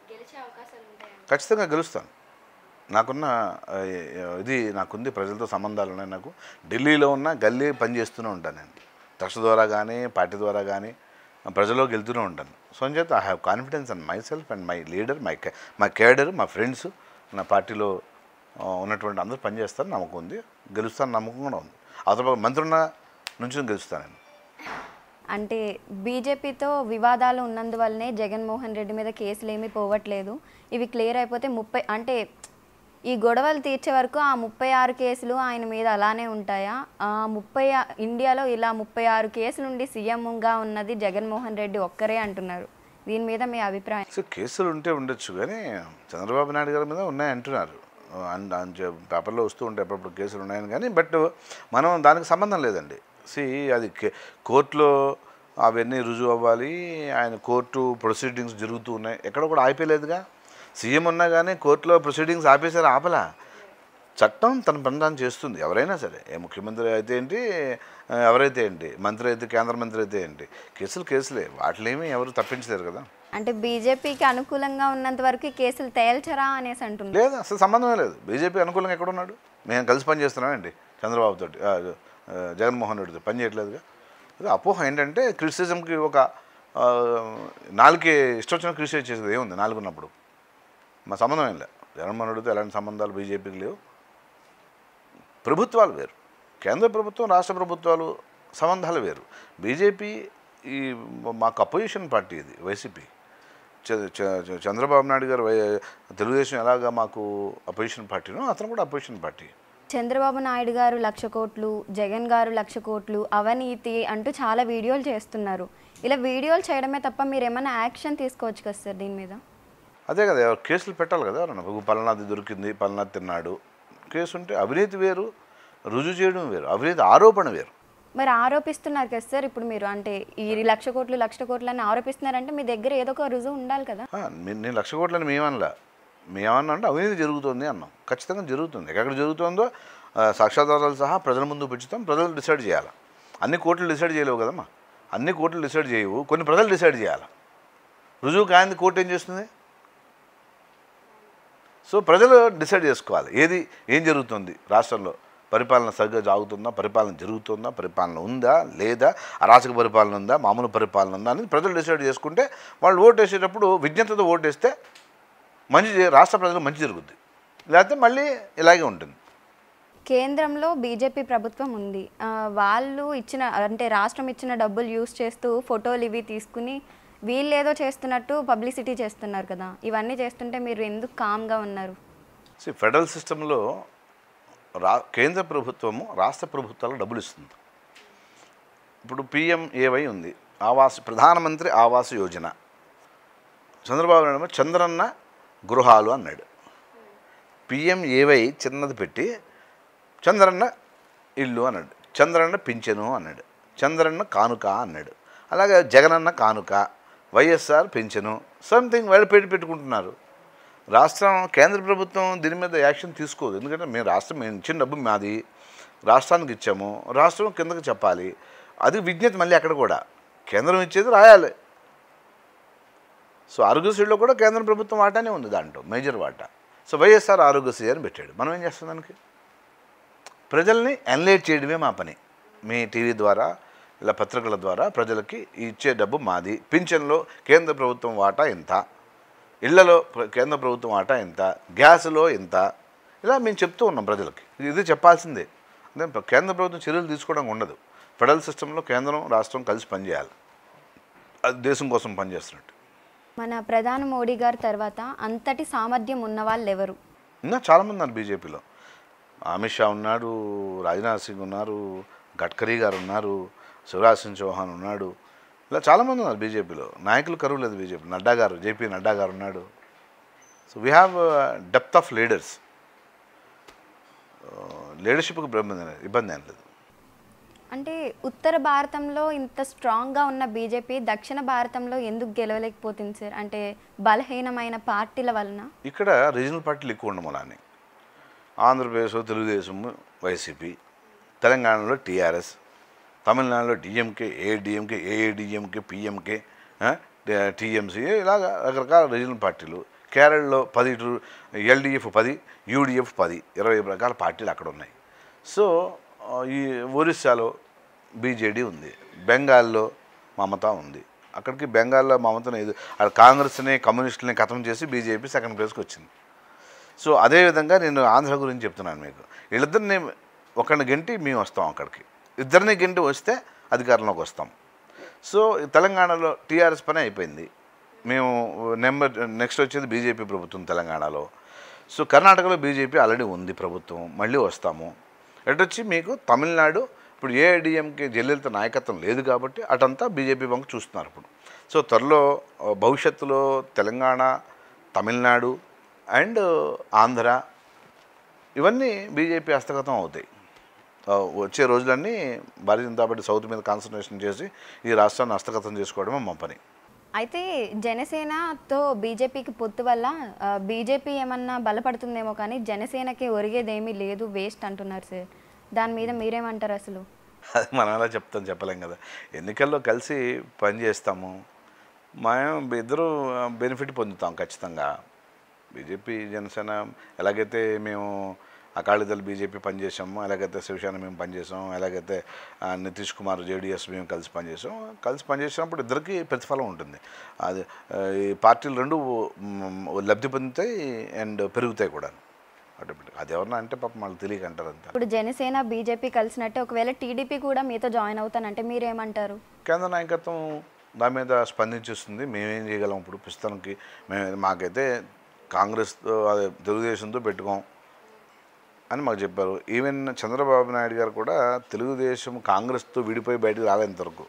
ఖచ్చితంగా గెలుస్తాను. నాకున్న ఇది నాకుంది, ప్రజలతో సంబంధాలు ఉన్నాయి నాకు. ఢిల్లీలో ఉన్న గల్లీ పని చేస్తూనే ఉంటాను నేను, ట్రస్ట్ ద్వారా కానీ పార్టీ ద్వారా కానీ ప్రజల్లోకి వెళ్తూనే ఉంటాను. సో అని చేత I have confidence and my self and my leader, my my cadre, మా ఫ్రెండ్స్, నా పార్టీలో ఉన్నటువంటి అందరూ పనిచేస్తారు, నమ్మకం ఉంది. గెలుస్తాను నమ్మకం కూడా ఉంది. అవతల మంత్రున్న నుంచి గెలుస్తాను నేను. అంటే బీజేపీతో వివాదాలు ఉన్నందువల్లనే జగన్మోహన్ రెడ్డి మీద కేసులు ఏమీ పోవట్లేదు. ఇవి క్లియర్ అయిపోతే ముప్పై అంటే ఈ గొడవలు తీర్చే వరకు ఆ ముప్పై ఆరు కేసులు ఆయన మీద అలానే ఉంటాయా? ముప్పై ఇండియాలో ఇలా ముప్పై ఆరు కేసులు నుండి సీఎంగా ఉన్నది జగన్మోహన్ రెడ్డి ఒక్కరే అంటున్నారు. దీని మీద మీ అభిప్రాయం? సో కేసులు ఉంటే ఉండొచ్చు, కానీ చంద్రబాబు నాయుడు గారి మీద ఉన్నాయంటున్నారు. పేపర్లో వస్తూ ఉంటాయి అప్పుడప్పుడు కేసులు ఉన్నాయని, కానీ బట్ మనం దానికి సంబంధం లేదండి. సి అది కోర్టులో అవన్నీ రుజువు అవ్వాలి. ఆయన కోర్టు ప్రొసీడింగ్స్ జరుగుతూ ఉన్నాయి, ఎక్కడ కూడా ఆగిపోలేదుగా. సీఎం ఉన్నా కానీ కోర్టులో ప్రొసీడింగ్స్ ఆపేసారు, ఆపలా. చట్టం తన పని తాను చేస్తుంది. ఎవరైనా సరే, ఏ ముఖ్యమంత్రి అయితే ఏంటి, ఎవరైతే ఏంటి, మంత్రి అయితే కేంద్ర మంత్రి అయితే ఏంటి, కేసులు కేసులే, వాటిలేమీ ఎవరు తప్పించలేరు కదా. అంటే బీజేపీకి అనుకూలంగా ఉన్నంత వరకు కేసులు తేల్చరా అనేసి అంటున్నారు. లేదు, అసలు సంబంధమే లేదు. బీజేపీ అనుకూలంగా ఎక్కడున్నాడు? మేము కలిసి పని చేస్తున్నామండి చంద్రబాబుతో, జగన్మోహన్ రెడ్డితో పని చేయట్లేదుగా. అపోహ ఏంటంటే క్రిటిసిజంకి ఒక నాలుగే ఇష్టం వచ్చిన క్రిటిసైజ్ చేసేది ఏముంది నాలుగున్నప్పుడు. మా సంబంధం ఏం లేదు, జగన్మోహన్ రెడ్డితో ఎలాంటి సంబంధాలు బీజేపీకి లేవు. ప్రభుత్వాలు వేరు, కేంద్ర ప్రభుత్వం రాష్ట్ర ప్రభుత్వాలు సంబంధాలు వేరు. బీజేపీ ఈ మాకు అపోజిషన్ పార్టీ, ఇది వైసీపీ. చంద్రబాబు నాయుడు గారు తెలుగుదేశం ఎలాగా మాకు అపోజిషన్ పార్టీనో అతను కూడా అపోజిషన్ పార్టీ. చంద్రబాబు నాయుడు గారు లక్ష కోట్లు, జగన్ గారు లక్ష కోట్లు, అవినీతి అంటూ చాలా వీడియోలు చేస్తున్నారు. ఇలా వీడియోలు చేయడమే తప్ప మీరు ఏమైనా యాక్షన్ తీసుకోవచ్చు కదా సార్ దీని మీద? అదే కదా, కేసులు పెట్టాలి కదా. పలానాది దొరికింది, పలానాది తిన్నాడు, కేసు ఉంటే. అవినీతి వేరు, రుజువు చేయడం వేరు, అవినీతి ఆరోపణ వేరు. మరి ఆరోపిస్తున్నారు కదా సార్ ఇప్పుడు మీరు, అంటే ఈ లక్ష కోట్లు లక్ష కోట్లు అని ఆరోపిస్తున్నారంటే మీ దగ్గర ఏదో ఒక రుజువు ఉండాలి కదా. నేను లక్ష కోట్లని మేమనలా, మేమన్నా అంటే అవినీతి జరుగుతుంది అన్నాం. ఖచ్చితంగా జరుగుతుంది. ఎక్కడ జరుగుతుందో సాక్ష్యాధారాలు సహా ప్రజల ముందు పెంచుతాం, ప్రజలు డిసైడ్ చేయాలి. అన్ని కోట్లు డిసైడ్ చేయలేవు కదమ్మా, అన్ని కోట్లు డిసైడ్ చేయవు, కొన్ని ప్రజలు డిసైడ్ చేయాలి. రుజువు కాంది కోర్టు ఏం చేస్తుంది? సో ప్రజలు డిసైడ్ చేసుకోవాలి ఏది ఏం జరుగుతుంది రాష్ట్రంలో, పరిపాలన సరిగ్గా సాగుతుందా, పరిపాలన జరుగుతుందా, పరిపాలన ఉందా లేదా, అరాచక పరిపాలన ఉందా, మామూలు పరిపాలన ఉందా అనేది ప్రజలు డిసైడ్ చేసుకుంటే వాళ్ళు ఓటు వేసేటప్పుడు విజ్ఞతతో ఓటు వేస్తే మంచి, రాష్ట్ర ప్రజలు మంచి జరుగుద్ది. లేకపోతే మళ్ళీ ఇలాగే ఉంటుంది. కేంద్రంలో బీజేపీ ప్రభుత్వం ఉంది, వాళ్ళు ఇచ్చిన అంటే రాష్ట్రం ఇచ్చిన డబ్బులు యూజ్ చేస్తూ ఫోటోలు ఇవి తీసుకుని వీళ్ళు ఏదో చేస్తున్నట్టు పబ్లిసిటీ చేస్తున్నారు కదా. ఇవన్నీ చేస్తుంటే మీరు ఎందుకు కామ్గా ఉన్నారు? ఫెడరల్ సిస్టంలో రా కేంద్ర ప్రభుత్వము రాష్ట్ర ప్రభుత్వాలకు డబ్బులు ఇస్తుంది. ఇప్పుడు పిఎంఏవై ఉంది, ఆవాస్ ప్రధానమంత్రి ఆవాస్ యోజన. చంద్రబాబు నాయుడు చంద్రన్న గృహాలు అన్నాడు. పిఎంఏవై చిన్నది పెట్టి చంద్రన్న ఇల్లు అన్నాడు, చంద్రన్న పింఛను అన్నాడు, చంద్రన్న కానుక అన్నాడు. అలాగే జగనన్న కానుక, వైఎస్ఆర్ పింఛను, సంథింగ్ వాళ్ళు పెట్టి పెట్టుకుంటున్నారు. రాష్ట్రం కేంద్ర ప్రభుత్వం దీని మీద యాక్షన్ తీసుకోదు. ఎందుకంటే మేము రాష్ట్రం మేము ఇచ్చిన డబ్బు మాది, రాష్ట్రానికి ఇచ్చాము, రాష్ట్రం కిందకి చెప్పాలి. అది విజ్ఞత మళ్ళీ అక్కడ కూడా కేంద్రం ఇచ్చేది రాయాలి. సో ఆరోగ్యశ్రీలో కూడా కేంద్ర ప్రభుత్వం వాటానే ఉంది, దాంట్లో మేజర్ వాటా. సో వైఎస్ఆర్ ఆరోగ్యశ్రీ అని పెట్టాడు. మనం ఏం చేస్తాం? దానికి ప్రజల్ని ఎన్లైట్ చేయడమే మా పని. మీ టీవీ ద్వారా, ఇలా పత్రికల ద్వారా ప్రజలకి ఇచ్చే డబ్బు మాది, పింఛన్లో కేంద్ర ప్రభుత్వం వాటా ఎంత, ఇళ్లలో కేంద్ర ప్రభుత్వం వాటా ఎంత, గ్యాస్లో ఎంత, ఇలా మేము చెప్తూ ఉన్నాం ప్రజలకి. ఇది చెప్పాల్సిందే. అంటే కేంద్ర ప్రభుత్వం చర్యలు తీసుకోవడం ఉండదు. ఫెడరల్ సిస్టంలో కేంద్రం రాష్ట్రం కలిసి పనిచేయాలి, అది దేశం కోసం పనిచేస్తున్నట్టు. మన ప్రధాని మోడీ గారి తర్వాత అంతటి సామర్థ్యం ఉన్న వాళ్ళు ఎవరు? ఇంకా చాలామంది ఉన్నారు బీజేపీలో. అమిత్ షా ఉన్నాడు, రాజ్నాథ్ సింగ్ ఉన్నారు, గడ్కరీ గారు ఉన్నారు, శివరాజ్ సింగ్ చౌహాన్ ఉన్నాడు, ఇలా చాలామంది ఉన్నారు బీజేపీలో. నాయకులు కరువు లేదు బీజేపీ. నడ్డా గారు, జేపీ నడ్డా గారు ఉన్నాడు. So we have depth of leaders. లీడర్షిప్కి ఇబ్బంది ఇబ్బంది ఏం లేదు. అంటే ఉత్తర భారతంలో ఇంత స్ట్రాంగ్గా ఉన్న బీజేపీ దక్షిణ భారతంలో ఎందుకు గెలవలేకపోతుంది సార్? అంటే బలహీనమైన పార్టీల వలన? ఇక్కడ రీజనల్ పార్టీలు ఎక్కువ ఉండడం వల్ల. ఆంధ్రప్రదేశ్ తెలుగుదేశం, వైసీపీ, తెలంగాణలో టీఆర్ఎస్, తమిళనాడులో DMK, ADMK, AIADMK, PMK, TMC, ఇలాగ రకరకాల రీజనల్ పార్టీలు. కేరళలో పది ఎల్డిఎఫ్ పది, యూడిఎఫ్ పది, ఇరవై రకాల పార్టీలు అక్కడ ఉన్నాయి. సో ఈ ఒరిస్సాలో బీజేడీ ఉంది, బెంగాల్లో మమతా ఉంది. అక్కడికి బెంగాల్లో మమతను ఇది కాంగ్రెస్ని కమ్యూనిస్టులని ఖతం చేసి బీజేపీ సెకండ్ ప్లేస్కి వచ్చింది. సో అదేవిధంగా నేను ఆంధ్ర గురించి చెప్తున్నాను మీకు. వీళ్ళిద్దరిని ఒకరిని గెంటి మేము వస్తాం అక్కడికి, ఇద్దరిని గెంటి వస్తే అధికారంలోకి వస్తాం. సో తెలంగాణలో టీఆర్ఎస్ పని అయిపోయింది, మేము నెంబర్ నెక్స్ట్ వచ్చేది బీజేపీ ప్రభుత్వం తెలంగాణలో. సో కర్ణాటకలో బీజేపీ ఆల్రెడీ ఉంది ప్రభుత్వం, మళ్ళీ వస్తాము. ఎటొచ్చి మీకు తమిళనాడు ఇప్పుడు ఏఐడిఎంకే జయలలిత నాయకత్వం లేదు కాబట్టి అటంతా బీజేపీ వంక చూస్తున్నారు ఇప్పుడు. సో త్వరలో భవిష్యత్తులో తెలంగాణ, తమిళనాడు అండ్ ఆంధ్ర ఇవన్నీ బీజేపీ హస్తగతం అవుతాయి. వచ్చే రోజులన్నీ భారతీయ జనతా పార్టీ సౌత్ మీద కాన్సన్ట్రేషన్ చేసి ఈ రాష్ట్రాన్ని హస్తగతం చేసుకోవడమే మా పని. అయితే జనసేనతో బీజేపీకి పొత్తు వల్ల బీజేపీ ఏమన్నా బలపడుతుందేమో, కానీ జనసేనకి ఒరిగేదేమీ లేదు, వేస్ట్ అంటున్నారు సార్. దాని మీద మీరేమంటారు అసలు? అది మనం ఎలా చెప్తాం, చెప్పలేం కదా. ఎన్నికల్లో కలిసి పనిచేస్తాము, మేము ఇద్దరు బెనిఫిట్ పొందుతాం ఖచ్చితంగా. బీజేపీ జనసేన ఎలాగైతే మేము అకాలీదళ్ బీజేపీ పనిచేసాము, ఎలాగైతే శివసేన మేము పనిచేసాం, ఎలాగైతే నితీష్ కుమార్ జేడీఎస్ మేము కలిసి పనిచేసాం, కలిసి పనిచేసినప్పుడు ఇద్దరికి ప్రతిఫలం ఉంటుంది. అది ఈ పార్టీలు రెండు లబ్ధి పొందుతాయి అండ్ పెరుగుతాయి కూడా ఆటోమేటిక్. అది ఎవరన్నా అంటే పాపం వాళ్ళకి తెలియక అంటారు అంతే. ఇప్పుడు జనసేన బీజేపీ కలిసినట్టే ఒకవేళ టీడీపీ కూడా మీతో జాయిన్ అవుతానంటే మీరేమంటారు? కేంద్ర నాయకత్వం దాని మీద స్పందించేస్తుంది. మేమేం చేయగలం ఇప్పుడు ప్రస్తుతానికి? మేము మాకైతే కాంగ్రెస్తో అదే తెలుగుదేశంతో పెట్టుకోం అని మాకు చెప్పారు. ఈవెన్ చంద్రబాబు నాయుడు గారు కూడా తెలుగుదేశం కాంగ్రెస్తో విడిపోయి బయటకు రాలేంతవరకు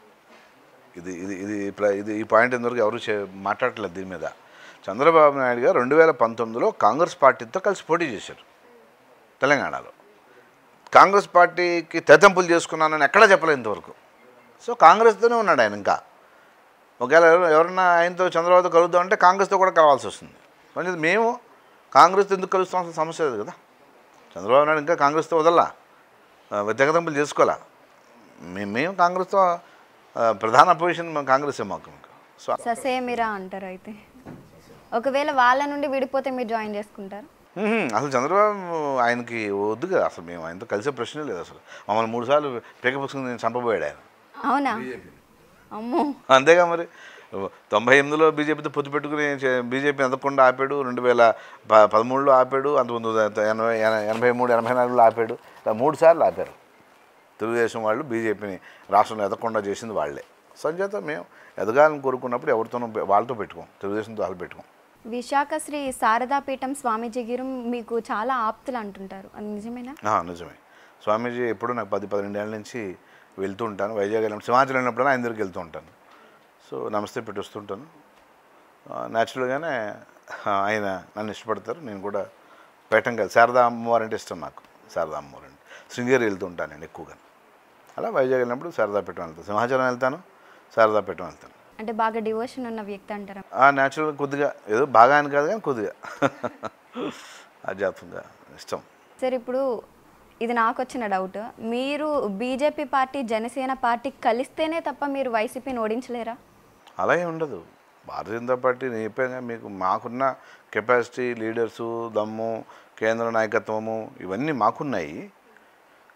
ఇది ఇది ఇది ఇది ఈ పాయింట్ ఇంతవరకు ఎవరు మాట్లాడట్లేదు దీని మీద. చంద్రబాబు నాయుడు గారు రెండు వేల పంతొమ్మిదిలో కాంగ్రెస్ పార్టీతో కలిసి పోటీ చేశారు తెలంగాణలో. కాంగ్రెస్ పార్టీకి తెతంపులు చేసుకున్నానని ఎక్కడా చెప్పలేదు ఇంతవరకు. సో కాంగ్రెస్తోనే ఉన్నాడు ఆయన. ఇంకా ఒకవేళ ఎవరన్నా ఆయనతో చంద్రబాబుతో కలుద్దాం అంటే కాంగ్రెస్తో కూడా కలవాల్సి వస్తుంది. అంటే మేము కాంగ్రెస్తో ఎందుకు కలుస్తాం సమస్య లేదు కదా. చంద్రబాబు నాయుడు ఇంకా కాంగ్రెస్తో వదల్లా, తెగదంపులు చేసుకోవాలా. మేము మేము కాంగ్రెస్తో ప్రధాన అపోజిషన్ కాంగ్రెస్ మాకు. సో ససేమిరా అంటారు. అయితే ఒకవేళ వాళ్ళ నుండి విడిపోతే మీరు జాయిన్ చేసుకుంటారు? అసలు చంద్రబాబు ఆయనకి వద్దు కదా, అసలు మేము ఆయనతో కలిసే ప్రశ్నే లేదు. అసలు మమ్మల్ని మూడు సార్లు పేక పుస్తకం నేను చంపబోయాడు ఆయన. అవునా? అమ్మో. అంతేగా మరి. తొంభై ఎనిమిదిలో బీజేపీతో పొత్తు పెట్టుకుని బీజేపీ అందకుండా ఆపాడు, రెండు వేల ప పదమూడులో ఆపాడు, అంతకుముందు ఎనభై ఎనభై మూడు ఎనభై నాలుగులో ఆపాడు. ఇలా మూడు సార్లు ఆపారు తెలుగుదేశం వాళ్ళు బీజేపీని రాష్ట్రంలో ఎదగకుండా చేసింది వాళ్ళే. సంచేత మేము ఎదగాలని కోరుకున్నప్పుడు ఎవరితోనూ వాళ్ళతో పెట్టుకోం, తెలుగుదేశంతో వాళ్ళు పెట్టుకోం. విశాఖ శ్రీ శారదాపీఠం స్వామీజీ గారు మీకు చాలా ఆప్తులు అంటుంటారు, అది నిజమేనా? నిజమే. స్వామీజీ ఎప్పుడు నాకు పది పన్నెండు ఏళ్ళ నుంచి వెళ్తూ ఉంటాను. వైజాగ్ వెళ్ళినప్పుడు, సింహాచలం వెళ్ళినప్పుడు ఆయన దగ్గరికి వెళ్తూ ఉంటాను. సో నమస్తే పెట్టి వస్తుంటాను. న్యాచురల్గానే ఆయన నన్ను ఇష్టపడతారు, నేను కూడా పెట్టం కాదు. శారదా అమ్మవారు అంటే ఇష్టం నాకు. శారదా అమ్మవారు అంటే శృంగేరి వెళ్తూ ఉంటాను నేను ఎక్కువగా. అలా వైజాగ్ వెళ్ళినప్పుడు శారదాపీఠం వెళ్తాను, సింహాచలం వెళ్తాను, శారదాపీఠం వెళ్తాను. అంటే బాగా డివోషన్ ఉన్న వ్యక్తి అంటారా? న్యాచురల్గా కొద్దిగా, ఏదో బాగా అని కాదు కానీ కొద్దిగా ఆధ్యాత్మికంగా ఇష్టం. సార్ ఇప్పుడు ఇది నాకు వచ్చిన డౌట్, మీరు బీజేపీ పార్టీ జనసేన పార్టీ కలిస్తేనే తప్ప మీరు వైసీపీని ఓడించలేరా? అలా ఏమి ఉండదు. భారతీయ జనతా పార్టీ చెప్పాగా మీకు, మాకున్న కెపాసిటీ, లీడర్సు, దమ్ము, కేంద్ర నాయకత్వము ఇవన్నీ మాకున్నాయి.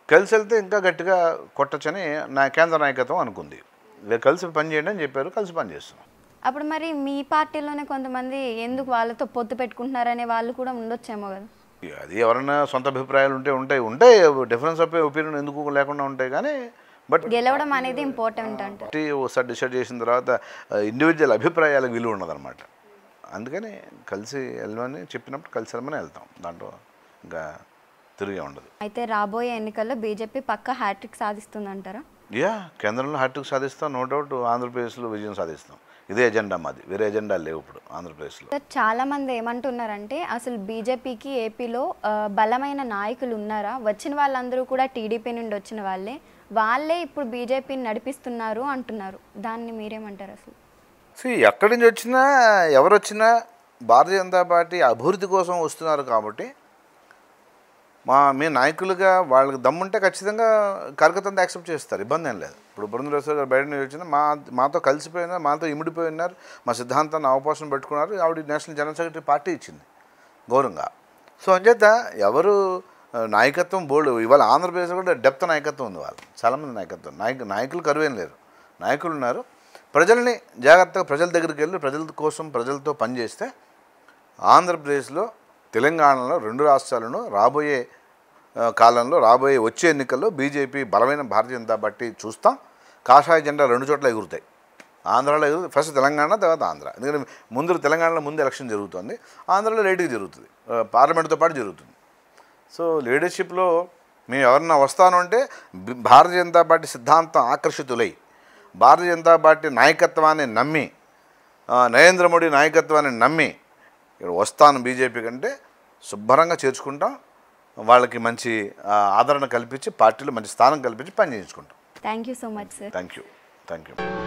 కలిసి వెళ్తే ఇంకా గట్టిగా కొట్టచ్చని నా కేంద్ర నాయకత్వం అనుకుంది. కలిసి పని చేయండి అని చెప్పారు, కలిసి పని చేస్తున్నాం. అప్పుడు మరి మీ పార్టీలోనే కొంతమంది ఎందుకు వాళ్ళతో పొత్తు పెట్టుకుంటున్నారనే వాళ్ళు కూడా ఉండొచ్చేమో కదా? అది ఎవరైనా సొంత అభిప్రాయాలు ఉంటే ఉంటాయి ఉంటాయి డిఫరెన్స్ ఆఫ్ ఒపీనియన్ ఎందుకు లేకుండా ఉంటాయి. కానీ బట్ గెలవడం అనేది ఇంపార్టెంట్ అంటే ఒకసారి డిసైడ్ చేసిన తర్వాత ఇండివిజువల్ అభిప్రాయాలకు విలువ ఉండదన్నమాట. అందుకని కలిసి వెళ్ళమని చెప్పినప్పుడు కలిసి వెళ్ళమని వెళ్తాం, దాంట్లో ఇంకా తిరిగే ఉండదు. అయితే రాబోయే ఎన్నికల్లో బీజేపీ పక్క హ్యాట్రిక్ సాధిస్తుందంటారా? యా, కేంద్రంలో హ్యాట్రిక్ సాధిస్తాం, నో డౌట్. ఆంధ్రప్రదేశ్లో విజయం సాధిస్తాం. ఇదే ఎజెండా మాది, వేరే ఎజెండా లేవు ఇప్పుడు ఆంధ్రప్రదేశ్లో. చాలా మంది ఏమంటున్నారంటే అసలు బీజేపీకి ఏపీలో బలమైన నాయకులు ఉన్నారా? వచ్చిన వాళ్ళందరూ కూడా టీడీపీ నుండి వచ్చిన వాళ్ళే, వాళ్ళే ఇప్పుడు బీజేపీని నడిపిస్తున్నారు అంటున్నారు. దాన్ని మీరేమంటారు అసలు? సి ఎక్కడి నుంచి వచ్చినా ఎవరు వచ్చినా భారతీయ జనతా పార్టీ అభివృద్ధి కోసం వస్తున్నారు కాబట్టి మా మీ నాయకులుగా వాళ్ళకి దమ్ముంటే ఖచ్చితంగా కార్యకర్తలు యాక్సెప్ట్ చేస్తారు, ఇబ్బంది ఏం లేదు. ఇప్పుడు బృందరేశ్వర గారు బయట నుంచి వచ్చినా మా మాతో కలిసిపోయినారు, మాతో ఇమిడిపోయి ఉన్నారు, మా సిద్ధాంతాన్ని అవపోషణ పెట్టుకున్నారు. ఆవిడ నేషనల్ జనరల్ సెక్రటరీ పార్టీ ఇచ్చింది గౌరవంగా. సో అంచేత ఎవరు నాయకత్వం బోర్డు ఇవాళ ఆంధ్రప్రదేశ్లో కూడా డెప్త్ నాయకత్వం ఉంది. వాళ్ళు చాలామంది నాయకత్వం నాయకు నాయకులు కరువేం లేరు, నాయకులు ఉన్నారు. ప్రజల్ని జాగ్రత్తగా ప్రజల దగ్గరికి వెళ్ళి ప్రజల కోసం ప్రజలతో పనిచేస్తే ఆంధ్రప్రదేశ్లో తెలంగాణలో రెండు రాష్ట్రాలను రాబోయే కాలంలో రాబోయే వచ్చే ఎన్నికల్లో బీజేపీ బలమైన భారతీయ జనతా పార్టీ చూస్తాం. కాషాయ జెండా రెండు చోట్ల ఎగురుతాయి. ఆంధ్రాలో ఎగురు ఫస్ట్ తెలంగాణ, తర్వాత ఆంధ్ర. ఎందుకంటే ముందు తెలంగాణలో ముందు ఎలక్షన్ జరుగుతుంది, ఆంధ్రాలో లేటుగా జరుగుతుంది, పార్లమెంట్తో పాటు జరుగుతుంది. సో లీడర్షిప్లో మేము ఎవరన్నా వస్తాను అంటే భారతీయ జనతా పార్టీ సిద్ధాంతం ఆకర్షితులై భారతీయ జనతా పార్టీ నాయకత్వాన్ని నమ్మి నరేంద్ర మోడీ నాయకత్వాన్ని నమ్మి ఇక్కడ వస్తాను బీజేపీ కంటే శుభ్రంగా చేర్చుకుంటాం. వాళ్ళకి మంచి ఆదరణ కల్పించి పార్టీలో మంచి స్థానం కల్పించి పని చేయించుకుంటాం. Thank you so much sir. Thank you thank you